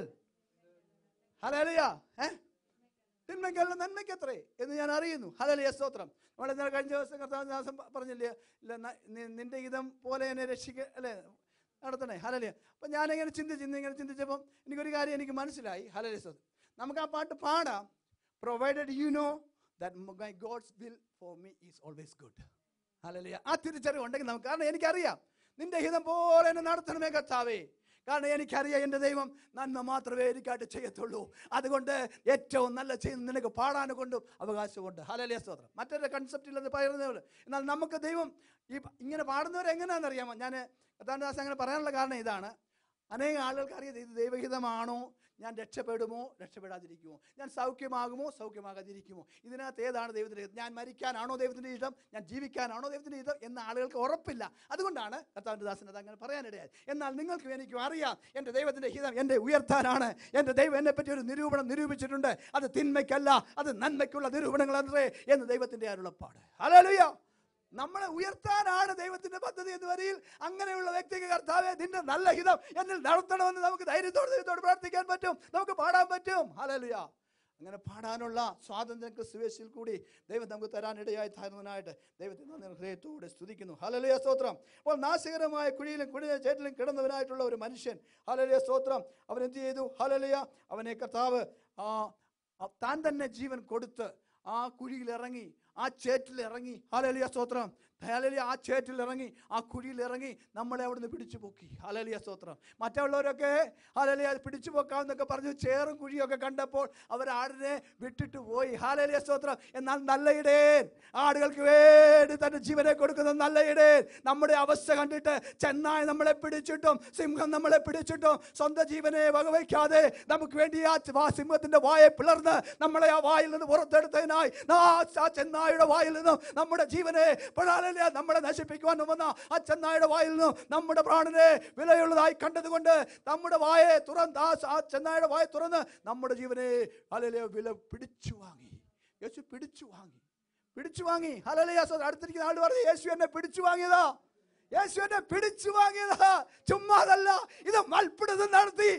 ഹല്ലേലൂയ തിന്മയ്ക്കല്ല നന്മയ്ക്കത്രേ എന്ന് ഞാൻ അറിയുന്നു. ഹല്ലേലൂയ, സ്തോത്രം. നമ്മൾ ഇന്നലെ കഴിഞ്ഞ ദിവസം കർത്താവ് പറഞ്ഞില്ലേ, നിന്റെ ഹിതം പോലെ എന്നെ അല്ലേ നടത്തണേ. ഹല്ലേലൂയ. അപ്പം ഞാനിങ്ങനെ ചിന്തിച്ചപ്പം എനിക്കൊരു കാര്യം എനിക്ക് മനസ്സിലായി. ഹല്ലേലൂയ, സ്തോത്രം. നമുക്ക് ആ പാട്ട് പാടാം. Provided you know that my God's will for me is always good. ഹല്ലേലൂയ. ആ തിരിച്ചറിവ് ഉണ്ടെങ്കിൽ നമുക്ക്, കാരണം എനിക്കറിയാം നിന്റെ ഹിതം പോലെ എന്നെ നടത്തണമേ കർത്താവേ. കാരണം എനിക്കറിയാം എൻ്റെ ദൈവം നന്മ മാത്രമേ എനിക്കായിട്ട് ചെയ്യത്തുള്ളൂ. അതുകൊണ്ട് ഏറ്റവും നല്ല ചെയ്യുന്ന നിനക്ക് പാടാനെ കൊണ്ടും അവകാശമുണ്ട്. ഹല്ലേലൂയ, സ്തോത്രം. മറ്റൊരു കൺസെപ്റ്റിൽ അത് പറയുന്നവർ. എന്നാൽ നമുക്ക് ദൈവം ഈ ഇങ്ങനെ പാടുന്നവർ എങ്ങനെയാണെന്ന് അറിയാമോ? ഞാൻ കർത്താവിന്റെ അങ്ങനെ പറയാനുള്ള കാരണം ഇതാണ്. അനേകം ആളുകൾക്ക് അറിയാം ഇത് ദൈവഹിതമാണോ, ഞാൻ രക്ഷപ്പെടുമോ രക്ഷപ്പെടാതിരിക്കുമോ, ഞാൻ സൗഖ്യമാകുമോ സൗഖ്യമാകാതിരിക്കുമോ, ഇതിനകത്ത് ഏതാണ് ദൈവത്തിൻ്റെ ഹിതം, ഞാൻ മരിക്കാനാണോ ദൈവത്തിൻ്റെ ഇഷ്ടം, ഞാൻ ജീവിക്കാനാണോ ദൈവത്തിൻ്റെ ഹിതം എന്ന ആളുകൾക്ക് ഉറപ്പില്ല. അതുകൊണ്ടാണ് കർത്താവിൻ്റെ ദാസൻ അത് അങ്ങനെ പറയാനിടയായി. എന്നാൽ നിങ്ങൾക്കും എനിക്കും അറിയാം എൻ്റെ ദൈവത്തിൻ്റെ ഹിതം എൻ്റെ ഉയർത്താനാണ്. എൻ്റെ ദൈവം എന്നെപ്പറ്റി ഒരു നിരൂപണം നിരൂപിച്ചിട്ടുണ്ട്. അത് തിന്മയ്ക്കല്ല, അത് നന്മയ്ക്കുള്ള നിരൂപണങ്ങളത്രേ എന്ന് ദൈവത്തിൻ്റെ അരുളപ്പാട്. ഹല്ലേലൂയ. നമ്മളെ ഉയർത്താനാണ് ദൈവത്തിന്റെ പദ്ധതി എന്ന് വരിയിൽ അങ്ങനെയുള്ള വ്യക്തിക്ക് കർത്താവേ നിന്റെ നല്ല ഹിതം എന്നിൽ നടത്തണമെന്ന് നമുക്ക് ധൈര്യത്തോടെ ദൈവത്തോട് പ്രാർത്ഥിക്കാൻ പറ്റും, നമുക്ക് പാടാൻ പറ്റും. ഹല്ലേലൂയ. അങ്ങനെ പാടാനുള്ള സ്വാതന്ത്ര്യം ക്രിസ്തുയേശുവിൽ കൂടി ദൈവം നമുക്ക് തരാനിടയായി തീർന്നതിനായിട്ട് ദൈവത്തെ നന്ദി ഹൃദയത്തോടെ സ്തുതിക്കുന്നു. ഹല്ലേലൂയ, സ്തോത്രം. അപ്പോൾ നാശകരമായ കുഴിയിലും ചേറ്റിലും കിടന്നവനായിട്ടുള്ള ഒരു മനുഷ്യൻ, ഹല്ലേലൂയ, സ്തോത്രം, അവൻ എന്ത് ചെയ്തു? ഹല്ലേലൂയ, അവനെ കർത്താവ് താൻ തന്നെ ജീവൻ കൊടുത്ത് ആ കുഴിയിൽ ഇറങ്ങി, ആ ചേറ്റിൽ ഇറങ്ങി. ഹല്ലേലൂയ, സ്തോത്രം. ഹല്ലേലൂയ. ആ ചേറ്റിൽ ഇറങ്ങി, ആ കുഴിയിൽ ഇറങ്ങി നമ്മളെ അവിടുന്ന് പിടിച്ചു പൊക്കി. ഹല്ലേലൂയ, സ്തോത്രം. മറ്റുള്ളവരൊക്കെ ഹല്ലേലൂയ പിടിച്ചു പൊക്കാമെന്നൊക്കെ പറഞ്ഞു ചേറും കുഴിയൊക്കെ കണ്ടപ്പോൾ അവർ ആടിനെ വിട്ടിട്ട് പോയി. ഹല്ലേലൂയ, സ്തോത്രം. എന്നാൽ നല്ല ഇടയൻ, ആടുകൾക്ക് വേണ്ടി തന്റെ ജീവനെ കൊടുക്കുന്ന നല്ല ഇടയൻ നമ്മുടെ അവസ്ഥ കണ്ടിട്ട് ചെന്നായി നമ്മളെ പിടിച്ചിട്ടും സിംഹം നമ്മളെ പിടിച്ചിട്ടും സ്വന്തം ജീവനെ വകവയ്ക്കാതെ നമുക്ക് വേണ്ടി ആ സിംഹത്തിന്റെ വായെ പിളർന്ന് നമ്മളെ ആ വായിൽ നിന്ന് പുറത്തെടുത്തതിനായി ആ ചെന്നായുടെ വായിൽ നിന്നും നമ്മുടെ ജീവനെ നമ്മളെ നശിപ്പിക്കുവാൻ വന്ന ആ ചെന്നായുടെ വായിൽ നിന്നും നമ്മുടെ പ്രാണനെ വിലയുള്ളതായി കണ്ടതുകൊണ്ട് നമ്മുടെ വായെ തുറന്ന് ആ ചെന്നായുടെ വായെ തുറന്ന് നമ്മുടെ ജീവനെ ഹല്ലേലൂയ വില പിടിച്ചു വാങ്ങി. യേശു പിടിച്ചു വാങ്ങി. ഹല്ലേലൂയ. അടുത്തിരിക്കുന്ന ആൾ പറഞ്ഞു യേശു എന്നെ പിടിച്ചു വാങ്ങിയതാ. യേശു എന്നെ പിടിച്ചു വാങ്ങിയതാ, ചുമ്മാതല്ല. ഇത് മൽപ്പിടുത്തം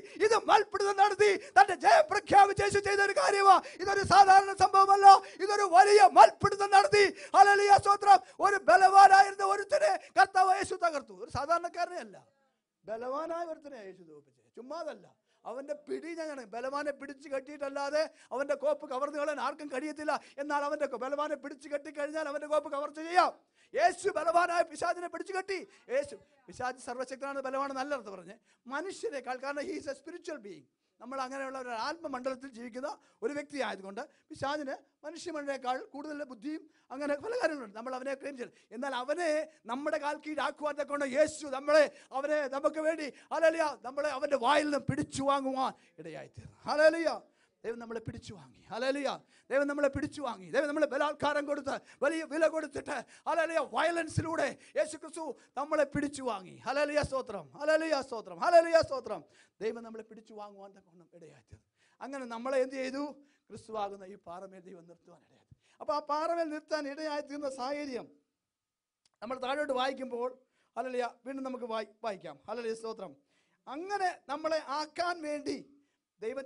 നടത്തി തന്റെ ജയം പ്രഖ്യാപിച്ച് യേശു ചെയ്ത ഒരു കാര്യമാണ്. ഇതൊരു സാധാരണ സംഭവമല്ല, ഇതൊരു വലിയ മൽപ്പിടുത്തം നടത്തി. ഹല്ലേലൂയ, സ്തോത്രം. ഒരു ബലവാനായിരുന്ന ഒരുത്തനെ കർത്താവ് യേശു തകർത്തു. ഒരു സാധാരണക്കാരനെ അല്ല, ബലവാനായ ഒരുത്തനെ യേശു തോൽപ്പിച്ചത്. ചുമ്മാതല്ല. അവന്റെ പിടി ഞാൻ ബലവാനെ പിടിച്ചു കെട്ടിയിട്ടല്ലാതെ അവന്റെ കോപ്പ് കവർന്നു കളയാൻ ആർക്കും കഴിയത്തില്ല. എന്നാൽ അവന്റെ ബലവാനെ പിടിച്ചു കെട്ടിക്കഴിഞ്ഞാൽ അവന്റെ കോപ്പ് കവർച്ച ചെയ്യാം. യേശു ബലവാനായ പിശാചിനെ പിടിച്ചു കെട്ടി. യേശു പിശാച് സർവശക്തനാണ്, ബലവാണ് നല്ലത് പറഞ്ഞ് മനുഷ്യരെക്കാൾ, കാരണം he is a spiritual being. നമ്മൾ അങ്ങനെയുള്ള ഒരു ആത്മമണ്ഡലത്തിൽ ജീവിക്കുന്ന ഒരു വ്യക്തി ആയതുകൊണ്ട് പിശാചിന് മനുഷ്യമണ്ഡലത്തേക്കാൾ കൂടുതൽ ബുദ്ധിയും അങ്ങനെ പല കാര്യങ്ങളുണ്ട്. നമ്മൾ അവനെ ക്ലെയിം ചെയ്യണം. എന്നാൽ അവനെ നമ്മുടെ കാൽ കീഴാക്കുവാൻ കൊണ്ട് യേശു അവനെ നമുക്ക് വേണ്ടി ഹല്ലേലൂയ നമ്മളെ അവൻ്റെ വായിൽ നിന്ന് പിടിച്ചു വാങ്ങുവാൻ ഇടയായിത്തീർന്നു. ഹല്ലേലൂയ. ദൈവം നമ്മളെ പിടിച്ചു വാങ്ങി. ഹല്ലേലൂയ. ദൈവം നമ്മളെ പിടിച്ചു വാങ്ങി. ദൈവം നമ്മളെ ബലാത്കാരം കൊടുത്ത് വലിയ വില കൊടുത്തിട്ട് ഹല്ലേലൂയ വയലൻസിലൂടെ യേശുക്രിസ്തു നമ്മളെ പിടിച്ചു വാങ്ങി. ഹല്ലേലൂയ സ്തോത്രം, ഹല്ലേലൂയ സ്തോത്രം, ഹല്ലേലൂയ സ്തോത്രം. ദൈവം നമ്മളെ പിടിച്ചു വാങ്ങുവാൻ തക്കവണ്ണം ഇടയായിത്തീർന്നു. അങ്ങനെ നമ്മളെ എന്ത് ചെയ്തു? ക്രിസ്തുവാകുന്ന ഈ പാറമേൽ ദൈവം നിർത്തുവാൻ ഇടയായി. അപ്പോൾ ആ പാറമേൽ നിർത്താൻ ഇടയായിത്തീർന്ന സാഹചര്യം നമ്മൾ താഴോട്ട് വായിക്കുമ്പോൾ ഹല്ലേലൂയ വീണ്ടും നമുക്ക് വായിക്കാം. ഹല്ലേലൂയ സ്തോത്രം. അങ്ങനെ നമ്മളെ ആക്കാൻ വേണ്ടി ദൈവം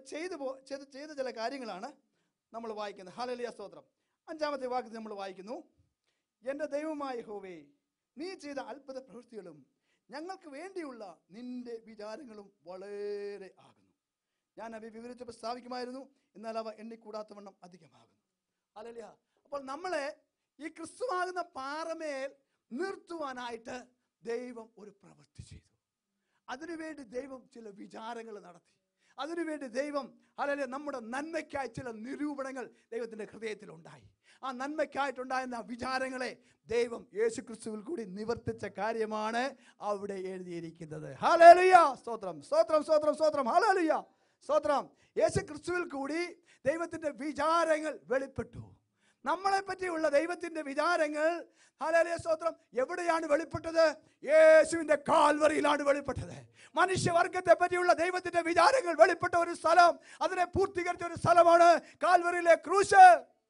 ചെയ്ത ചില കാര്യങ്ങളാണ് നമ്മൾ വായിക്കുന്നത്. ഹല്ലേലൂയ സ്തോത്രം. 5-ാമത്തെ വാക്യത്തിൽ നമ്മൾ വായിക്കുന്നു, എൻ്റെ ദൈവമായ യഹോവേ, നീ ചെയ്ത അത്ഭുത പ്രവൃത്തികളും ഞങ്ങൾക്ക് വേണ്ടിയുള്ള നിന്റെ വിചാരങ്ങളും വളരെ ആകുന്നു. ഞാൻ അവ വിവരിച്ച് പ്രസ്താവിക്കുമായിരുന്നു, എന്നാൽ അവ എണ്ണിക്കൂടാത്തവണ്ണം അധികമാകുന്നു. ഹല്ലേലൂയ. അപ്പോൾ നമ്മളെ ഈ ക്രിസ്തുവാകുന്ന പാറമേൽ നിർത്തുവാനായിട്ട് ദൈവം ഒരു പ്രവൃത്തി ചെയ്തു. അതിനുവേണ്ടി ദൈവം ചില വിചാരങ്ങൾ നടത്തി. അതിനുവേണ്ടി ദൈവം ഹല്ലേലൂയ നമ്മുടെ നന്മയ്ക്കായി ചില നിരൂപണങ്ങൾ ദൈവത്തിൻ്റെ ഹൃദയത്തിലുണ്ടായി. ആ നന്മയ്ക്കായിട്ടുണ്ടായിരുന്ന വിചാരങ്ങളെ ദൈവം യേശുക്രിസ്തുവിൽ കൂടി നിവർത്തിച്ച കാര്യമാണ് അവിടെ എഴുതിയിരിക്കുന്നത്. ഹല്ലേലൂയ സ്തോത്രം, സ്തോത്രം, സ്തോത്രം, സ്തോത്രം. ഹല്ലേലൂയ സ്തോത്രം. യേശുക്രിസ്തുവിൽ കൂടി ദൈവത്തിൻ്റെ വിചാരങ്ങൾ വെളിപ്പെട്ടു. നമ്മളെ പറ്റിയുള്ള ദൈവത്തിൻ്റെ വിചാരങ്ങൾ ഹല്ലേലൂയ സ്തോത്രം എവിടെയാണ് വെളിപ്പെട്ടത്? യേശുവിൻ്റെ കാൽവറിയിലാണ് വെളിപ്പെട്ടത്. മനുഷ്യവർഗത്തെ പറ്റിയുള്ള ദൈവത്തിൻ്റെ വിചാരങ്ങൾ വെളിപ്പെട്ട ഒരു സ്ഥലം, അതിനെ പൂർത്തീകരിച്ച ഒരു സ്ഥലമാണ് കാൽവറിയിലെ ക്രൂശ്.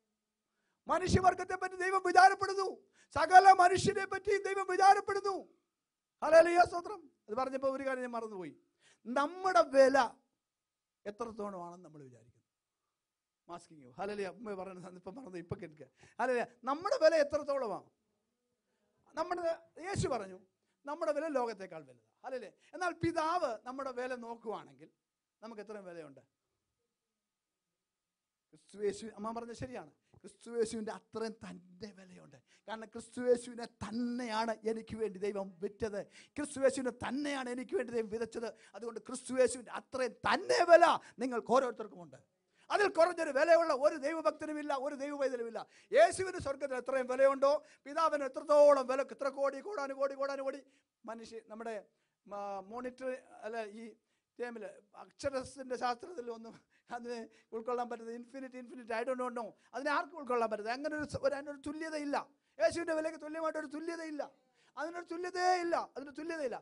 മനുഷ്യവർഗത്തെ പറ്റി ദൈവം വിചാരപ്പെടുന്നു. സകല മനുഷ്യനെ പറ്റി ദൈവം വിചാരപ്പെടുന്നു. ഹല്ലേലൂയ സ്തോത്രം. അത് പറഞ്ഞപ്പോൾ ഒരു കാര്യം ഞാൻ മറന്നുപോയി. നമ്മുടെ വില എത്രത്തോളമാണെന്ന് നമ്മൾ വിചാരിക്കുന്നു. മാസ്കിങ്ങോ ഹല്ലേലൂയ പറയുന്നത് ഇപ്പം പറഞ്ഞു, ഇപ്പം കേൾക്കുക. ഹല്ലേലൂയ. നമ്മുടെ വില എത്രത്തോളമാണ്? യേശു പറഞ്ഞു നമ്മുടെ വില ലോകത്തേക്കാൾ വലുതാണ്. ഹല്ലേലൂയ. എന്നാൽ പിതാവ് നമ്മുടെ വില നോക്കുവാണെങ്കിൽ നമുക്ക് എത്രയും വിലയുണ്ട്? ക്രിസ്തുയേശു അമ്മ പറഞ്ഞത് ശരിയാണ്. ക്രിസ്തുയേശുവിൻ്റെ അത്രയും തന്നെ വിലയുണ്ട്. കാരണം ക്രിസ്തുയേശുവിനെ തന്നെയാണ് എനിക്ക് വേണ്ടി ദൈവം വിറ്റത്. ക്രിസ്തുയേശുവിനെ തന്നെയാണ് എനിക്ക് വേണ്ടി ദൈവം വിതച്ചത്. അതുകൊണ്ട് ക്രിസ്തുയേശുവിൻ്റെ അത്രയും തന്നെ വില നിങ്ങൾക്ക് ഓരോരുത്തർക്കും ഉണ്ട്. അതിൽ കുറഞ്ഞൊരു വിലയുള്ള ഒരു ദൈവഭക്തനുമില്ല, ഒരു ദൈവവൈതലുമില്ല. യേശുവിന് സ്വർഗത്തിൽ എത്രയും വിലയുണ്ടോ പിതാവിന് എത്രത്തോളം വില, എത്ര കോടി കോടാനുകോടി നമ്മുടെ മോണിറ്റർ അല്ല ഈ ടൈമിൽ അക്ഷരത്തിൻ്റെ ശാസ്ത്രത്തിൽ ഒന്നും അതിനെ ഉൾക്കൊള്ളാൻ പറ്റുന്നത് ഇൻഫിനിറ്റ് ഐ ഡോണ്ട് നോ. അതിനെ ആർക്കും ഉൾക്കൊള്ളാൻ പറ്റുന്നത് അങ്ങനെ അതിനൊരു തുല്യതയില്ല. യേശുവിൻ്റെ വിലയ്ക്ക് തുല്യമായിട്ടൊരു തുല്യതയില്ല. അതിനൊരു തുല്യതയില്ല.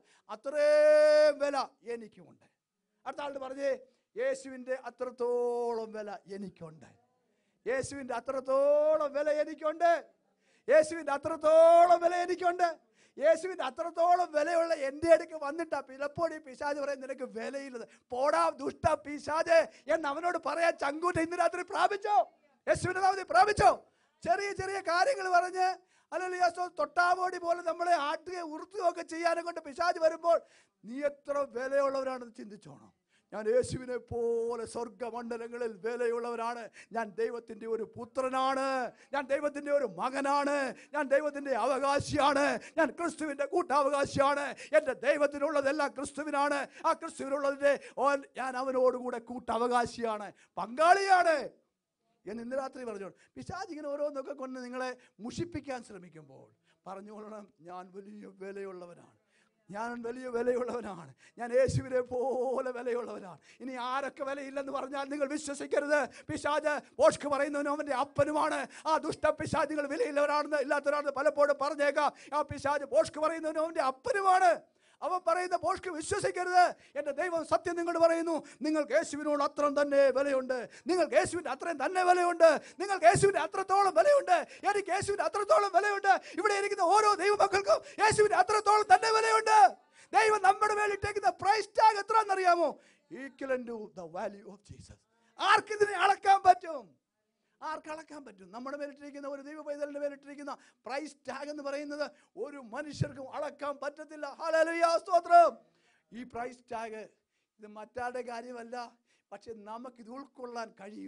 അത്രയും വില എനിക്കുമുണ്ട്. അടുത്ത ആളുടെ പറഞ്ഞേ, യേശുവിൻ്റെ അത്രത്തോളം വില എനിക്കുണ്ട്. യേശുവിൻ്റെ അത്രത്തോളം വില എനിക്കുണ്ട്. യേശുവിൻ്റെ അത്രത്തോളം വില എനിക്കുണ്ട്. യേശുവിൻ്റെ അത്രത്തോളം വിലയുള്ള എൻ്റെ അടുക്ക് വന്നിട്ടാ ചിലപ്പോൾ ഈ പിശാച് പറയും നിനക്ക് വിലയില്ലത്, പോടാ ദുഷ്ട പിശാച് എന്ന് അവനോട് പറയാൻ ചങ്കൂറ്റ ഇന്ന് രാത്രി പ്രാപിച്ചോ? യേശുവിൻ്റെ നാമത്തിൽ പ്രാപിച്ചോ? ചെറിയ ചെറിയ കാര്യങ്ങൾ പറഞ്ഞ് അല്ലെങ്കിൽ തൊട്ടാവോടി പോലെ നമ്മളെ ആട്ടുകയും ഉറുത്തുകയൊക്കെ ചെയ്യാനും കൊണ്ട് പിശാച് വരുമ്പോൾ നീ എത്ര വിലയുള്ളവരാണെന്ന് ചിന്തിച്ചോണം. ഞാൻ യേശുവിനെ പോലെ സ്വർഗമണ്ഡലങ്ങളിൽ വിലയുള്ളവരാണ്. ഞാൻ ദൈവത്തിൻ്റെ ഒരു പുത്രനാണ്. ഞാൻ ദൈവത്തിൻ്റെ ഒരു മകനാണ്. ഞാൻ ദൈവത്തിൻ്റെ അവകാശിയാണ്. ഞാൻ ക്രിസ്തുവിൻ്റെ കൂട്ടാവകാശിയാണ്. എൻ്റെ ദൈവത്തിനുള്ളതെല്ലാം ക്രിസ്തുവിനാണ്. ആ ക്രിസ്തുവിനുള്ളതിൻ്റെ ഞാൻ അവനോടുകൂടെ കൂട്ടാവകാശിയാണ്, പങ്കാളിയാണ് എന്ന് ഇന്ന് രാത്രി പറഞ്ഞോളൂ. പിശാച് ഇങ്ങനെ ഓരോന്നൊക്കെ കൊണ്ട് നിങ്ങളെ മുഷിപ്പിക്കാൻ ശ്രമിക്കുമ്പോൾ പറഞ്ഞോളണം, ഞാൻ വലിയ വിലയുള്ളവനാണ്. ഞാൻ വലിയ വിലയുള്ളവനാണ്. ഞാൻ യേശുവിനെ പോലെ വിലയുള്ളവനാണ്. ഇനി ആരൊക്കെ വിലയില്ലെന്ന് പറഞ്ഞാൽ നിങ്ങൾ വിശ്വസിക്കരുത്. പിശാച് പോഷ്ക്ക് പറയുന്നവനും അവൻ്റെ അപ്പനുമാണ്. ആ ദുഷ്ട പിശാചുകൾ വിലയില്ലവരാണെന്ന് ഇല്ലാത്തവരാണെന്ന് പലപ്പോഴും പറഞ്ഞേക്കാം. ആ പിശാച് പോഷ്ക്ക് പറയുന്നവനും അവൻ്റെ അപ്പനുമാണ്. അവൻ പറയുന്ന പോഷ്ക്ക് വിശ്വസിക്കരുത്. എൻ്റെ ദൈവം സത്യം നിങ്ങളോട് പറയുന്നു, നിങ്ങൾക്ക് യേശുവിനോട് അത്രയും തന്നെ വിലയുണ്ട്. നിങ്ങൾക്ക് യേശുവിൻ്റെ അത്രയും തന്നെ വിലയുണ്ട്. നിങ്ങൾക്ക് യേശുവിൻ്റെ അത്രത്തോളം വിലയുണ്ട്. എനിക്ക് യേശുവിൻ്റെ അത്രത്തോളം വിലയുണ്ട്. ഇവിടെ ഇരിക്കുന്ന ഓരോ ദൈവമക്കൾക്കും യേശുവിൻ്റെ അത്രത്തോളം തന്നെ വിലയുണ്ട്. ദൈവം നമ്മുടെ മേൽ ഇട്ടേക്കുന്ന പ്രൈസ് ടാഗ് എത്രയെന്നറിയാമോ? Equal to the value of Jesus. ആർക്കിതിനെ അളക്കാൻ പറ്റും? ആർക്കളക്കാൻ പറ്റും? നമ്മുടെ മേലിട്ടിരിക്കുന്ന ഒരു ദൈവ പൈതലിന്റെ മേലിട്ടിരിക്കുന്ന പ്രൈസ് ടാഗ് എന്ന് പറയുന്നത് ഒരു മനുഷ്യർക്കും അളക്കാൻ പറ്റത്തില്ല. ഹല്ലേലൂയ സ്തോത്രം. ഈ പ്രൈസ് ടാഗ് ഇത് മറ്റാരുടെ കാര്യമല്ല. പക്ഷെ നമുക്കിത് ഉൾക്കൊള്ളാൻ കഴിയുമോ?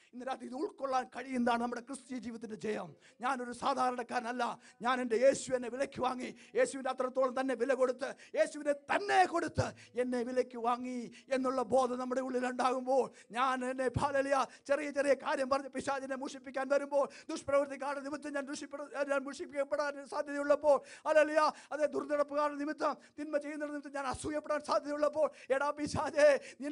ഇന്ന് രാത്രി ഇത് ഉൾക്കൊള്ളാൻ കഴിയുന്നതാണ് നമ്മുടെ ക്രിസ്തീയ ജീവിതത്തിന്റെ ജയം. ഞാനൊരു സാധാരണക്കാരനല്ല. ഞാൻ എൻ്റെ യേശു എന്നെ വിലയ്ക്ക് വാങ്ങി. യേശുവിൻ്റെ അത്രത്തോളം തന്നെ വില കൊടുത്ത്, യേശുവിനെ തന്നെ കൊടുത്ത് എന്നെ വിലയ്ക്ക് വാങ്ങി എന്നുള്ള ബോധം നമ്മുടെ ഉള്ളിൽ ഉണ്ടാകുമ്പോൾ, ഞാൻ എന്നെ ചെറിയ ചെറിയ കാര്യം പറഞ്ഞ് പിശാചിനെ മുഷിപ്പിക്കാൻ വരുമ്പോൾ, ദുഷ്പ്രവൃത്തിക്കാരുടെ നിമിത്തം ഞാൻ മുഷിപ്പിക്കപ്പെടാൻ സാധ്യതയുള്ളപ്പോൾ, ഹല്ലേലൂയ, അതേ ദുർനടപ്പുകാരുടെ നിമിത്തം, തിന്മ ചെയ്യുന്ന നിമിത്തം ഞാൻ അസൂയപ്പെടാൻ സാധ്യതയുള്ളപ്പോൾ, എടാ പിശാചേ,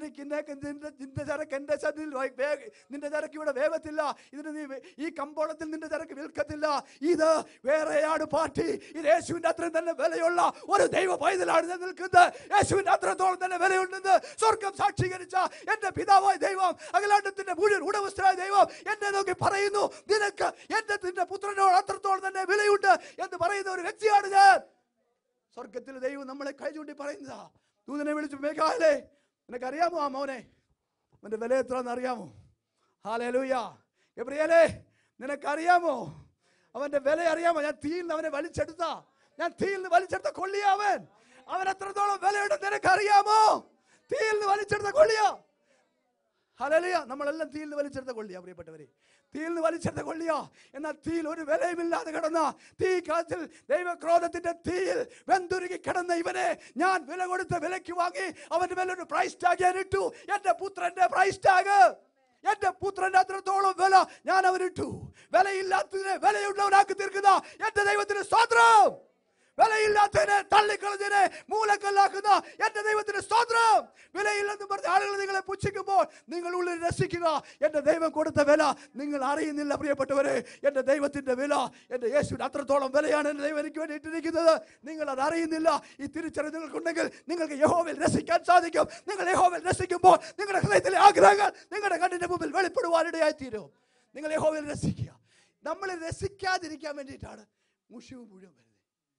നിന്റെ ചരക്ക് എൻ്റെ ശരീരത്തിൽ, നിന്റെ ചരക്ക് ഇവിടെ വേവത്തില്ല, ഇതിന് നീ ഈ കമ്പോളത്തിൽ നിന്റെ ചരക്ക് വിൽക്കത്തില്ല, ഇത് വേറെയാണ് പാർട്ടി, ഇത് യേശുവിന്റെ അത്രയും തന്നെ വിലയുള്ള ഒരു ദൈവ പൈതലാണ് ഞാൻ നിൽക്കുന്നത്. യേശുവിന്റെ അത്രത്തോളം തന്നെ വിലയുണ്ടെന്ന് സ്വർഗം സാക്ഷീകരിച്ച എൻ്റെ പിതാവായ ദൈവം, അഖിലാണ്ടത്തിന്റെ മുഴുവൻ ഉടമസ്ഥനായ ദൈവം എന്നെ നോക്കി പറയുന്നു, നിനക്ക് നിന്റെ പുത്രനോട് അത്രത്തോളം തന്നെ വിലയുണ്ട് എന്ന് പറയുന്ന ഒരു വ്യക്തിയാണ് ഞാൻ. സ്വർഗത്തിലെ ദൈവം നമ്മളെ കൈ ചൂണ്ടി പറയുന്നതാ. ദൂതനെ വിളിച്ചു, മേഘാലേ, നിനക്കറിയാമോ ആ മോനെ, അവന്റെ വില എത്രയെന്ന് അറിയാമോ? ഹല്ലേലൂയ. ഗബ്രിയേലേ, നിനക്കറിയാമോ അവന്റെ വില അറിയാമോ? ഞാൻ തീയിൽ നിന്ന് അവനെ വലിച്ചെടുത്ത കൊള്ളിയ അവൻ എത്രത്തോളം വിലയുണ്ട് നിനക്കറിയാമോ? തീയിൽ നിന്ന് വലിച്ചെടുത്ത കൊള്ളിയ. ഹല്ലേലൂയ. നമ്മളെല്ലാം തീയിൽ നിന്ന് വലിച്ചെടുത്ത കൊള്ളിയ പ്രിയപ്പെട്ടവരെ, തീയിൽ നിന്ന് വലിച്ചെടുത്ത കൊള്ളിയ. എന്നാൽ തീയിൽ ഒരു വിലയുമില്ലാതെ കിടന്ന തീ കാറ്റിൽ, ദൈവക്രോധത്തിന്റെ തീയിൽ വെന്തുരുകി കിടന്ന ഇവനെ ഞാൻ വില കൊടുത്ത് വിലയ്ക്ക് വാങ്ങി. അവന്റെ മേലെ ഒരു പ്രൈസ് ടാഗ് ഞാൻ ഇട്ടു. എന്റെ പുത്രന്റെ പ്രൈസ് ടാഗ്, എന്റെ പുത്രന്റെ അത്രത്തോളം വില ഞാൻ അവനിട്ടു. വിലയില്ലാത്തതിനെ വിലയുള്ളവനാക്കി തീർക്കുന്ന എന്റെ ദൈവത്തിന് സ്തോത്രം. വിലയില്ലാത്തതിനെ തള്ളിക്കളഞ്ഞതിനെ മൂലക്കല്ലാക്കുന്ന എന്റെ ദൈവത്തിന് സ്തോത്രം. വിലയില്ലെന്ന് പറഞ്ഞ ആളുകൾ നിങ്ങളെ പുച്ഛിക്കുമ്പോൾ നിങ്ങൾ ഉള്ളിൽ രസിക്കുക. എന്റെ ദൈവം കൊടുത്ത വില നിങ്ങൾ അറിയുന്നില്ല പ്രിയപ്പെട്ടവരെ. എന്റെ ദൈവത്തിന്റെ വില, എന്റെ യേശുവിന് അത്രത്തോളം വിലയാണ് എന്റെ ദൈവം എനിക്ക് വേണ്ടി ഇട്ടിരിക്കുന്നത്. നിങ്ങൾ അത് അറിയുന്നില്ല. ഈ തിരിച്ചറിവ് നിങ്ങൾക്കുണ്ടെങ്കിൽ നിങ്ങൾക്ക് യഹോവയിൽ രസിക്കാൻ സാധിക്കും. നിങ്ങൾ യഹോവയിൽ രസിക്കുമ്പോൾ നിങ്ങളുടെ ഹൃദയത്തിലെ ആഗ്രഹങ്ങൾ നിങ്ങളുടെ കണ്ണിന്റെ മുമ്പിൽ വെളിപ്പെടുവാനിടയായിത്തീരും. നിങ്ങൾ യഹോവയിൽ രസിക്കുക. നമ്മൾ രസിക്കാതിരിക്കാൻ വേണ്ടിയിട്ടാണ് മുഷിവ് മുഴുവൻ വരുന്നത്.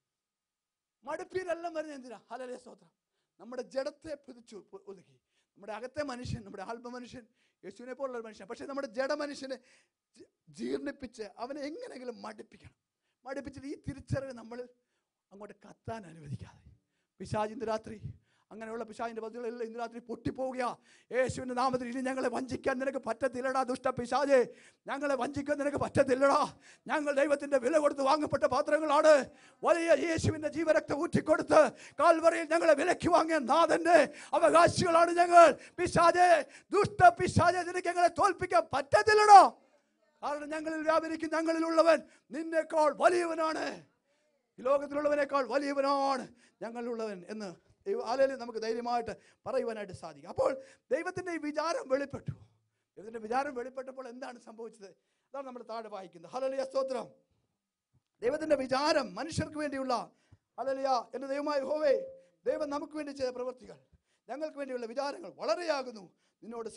മടുപ്പീരെല്ലാം വരുന്നത് എന്തിനാ? ഹല്ലേലൂയ, സ്തോത്രം. നമ്മുടെ ജഡത്തെ പിടിച്ചു ഒതുക്കി. നമ്മുടെ അകത്തെ മനുഷ്യൻ, നമ്മുടെ ആത്മമനുഷ്യൻ യേശുവിനെ പോലുള്ള മനുഷ്യൻ. പക്ഷെ നമ്മുടെ ജഡമനുഷ്യനെ ജീർണിപ്പിച്ച് അവനെ എങ്ങനെയെങ്കിലും മടുപ്പിച്ചിട്ട് ഈ തിരിച്ചറിവ് നമ്മൾ അങ്ങോട്ട് കത്താൻ അനുവദിക്കാതെ, പിശാച് ഇന്ന് രാത്രി, അങ്ങനെയുള്ള പിശാചിന്റെ പദ്ധതികളെല്ലാം ഇന്ന് രാത്രി പൊട്ടിപ്പോവുക. യേശുവിന്റെ നാമത്തിൽ ഇനി ഞങ്ങളെ വഞ്ചിക്കാൻ നിനക്ക് പറ്റത്തില്ലടാ ദുഷ്ട പിശാചേ, ഞങ്ങളെ വഞ്ചിക്കാൻ നിനക്ക് പറ്റത്തില്ലടാ. ഞങ്ങൾ ദൈവത്തിന്റെ വില കൊടുത്ത് വാങ്ങപ്പെട്ട പാത്രങ്ങളാണ്. വലിയ യേശുവിന്റെ ജീവരക്തം ഊറ്റിക്കൊടുത്ത് കാൽവറിയിൽ ഞങ്ങളെ വിലയ്ക്ക് വാങ്ങിയ നാഥന്റെ അവകാശികളാണ് ഞങ്ങൾ. പിശാചേ, ദുഷ്ട പിശാചേ, നിനക്ക് ഞങ്ങളെ തോൽപ്പിക്കാൻ പറ്റത്തില്ലടോ. കാരണം ഞങ്ങളിൽ വ്യാപരിക്കും ഞങ്ങളിലുള്ളവൻ നിന്നേക്കാൾ വലിയവനാണ്. ഈ ലോകത്തിലുള്ളവനേക്കാൾ വലിയവനാണ് ഞങ്ങളിലുള്ളവൻ എന്ന് നമുക്ക് ധൈര്യമായിട്ട് പറയുവാനായിട്ട് സാധിക്കും. അപ്പോൾ ദൈവത്തിന്റെ ഈ വിചാരം വെളിപ്പെട്ടു. ദൈവത്തിന്റെ വിചാരം വെളിപ്പെട്ടപ്പോൾ എന്താണ് സംഭവിച്ചത്? അതാണ് നമ്മൾ താഴെ വായിക്കുന്നത്. ഹല്ലേലൂയ, സ്തോത്രം. ദൈവത്തിന്റെ വിചാരം മനുഷ്യർക്ക് വേണ്ടിയുള്ള, ഹല്ലേലൂയ, എൻ്റെ ദൈവമായ യഹോവേ, ദൈവം നമുക്ക് വേണ്ടി ചെയ്ത പ്രവൃത്തികൾ, ഞങ്ങൾക്ക് വേണ്ടിയുള്ള വിചാരങ്ങൾ വളരെയാകുന്നു. നിന്നോട്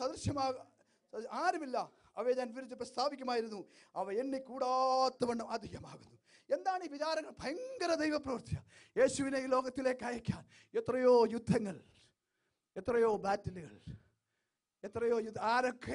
ആരുമില്ല. അവയെ ഞാൻ വിവരിച്ച് പ്രസ്താവിക്കുമായിരുന്നു. അവ എണ്ണിക്കൂടാത്തവണ്ണം അധികമാകുന്നു. എന്താണ് ഈ വിചാരങ്ങൾ? ഭയങ്കര ദൈവപ്രവൃത്തിയാണ്. യേശുവിനെ ഈ ലോകത്തിലേക്ക് അയക്കാൻ എത്രയോ യുദ്ധങ്ങൾ, എത്രയോ ബാറ്റിലുകൾ, എത്രയോ ആരൊക്കെ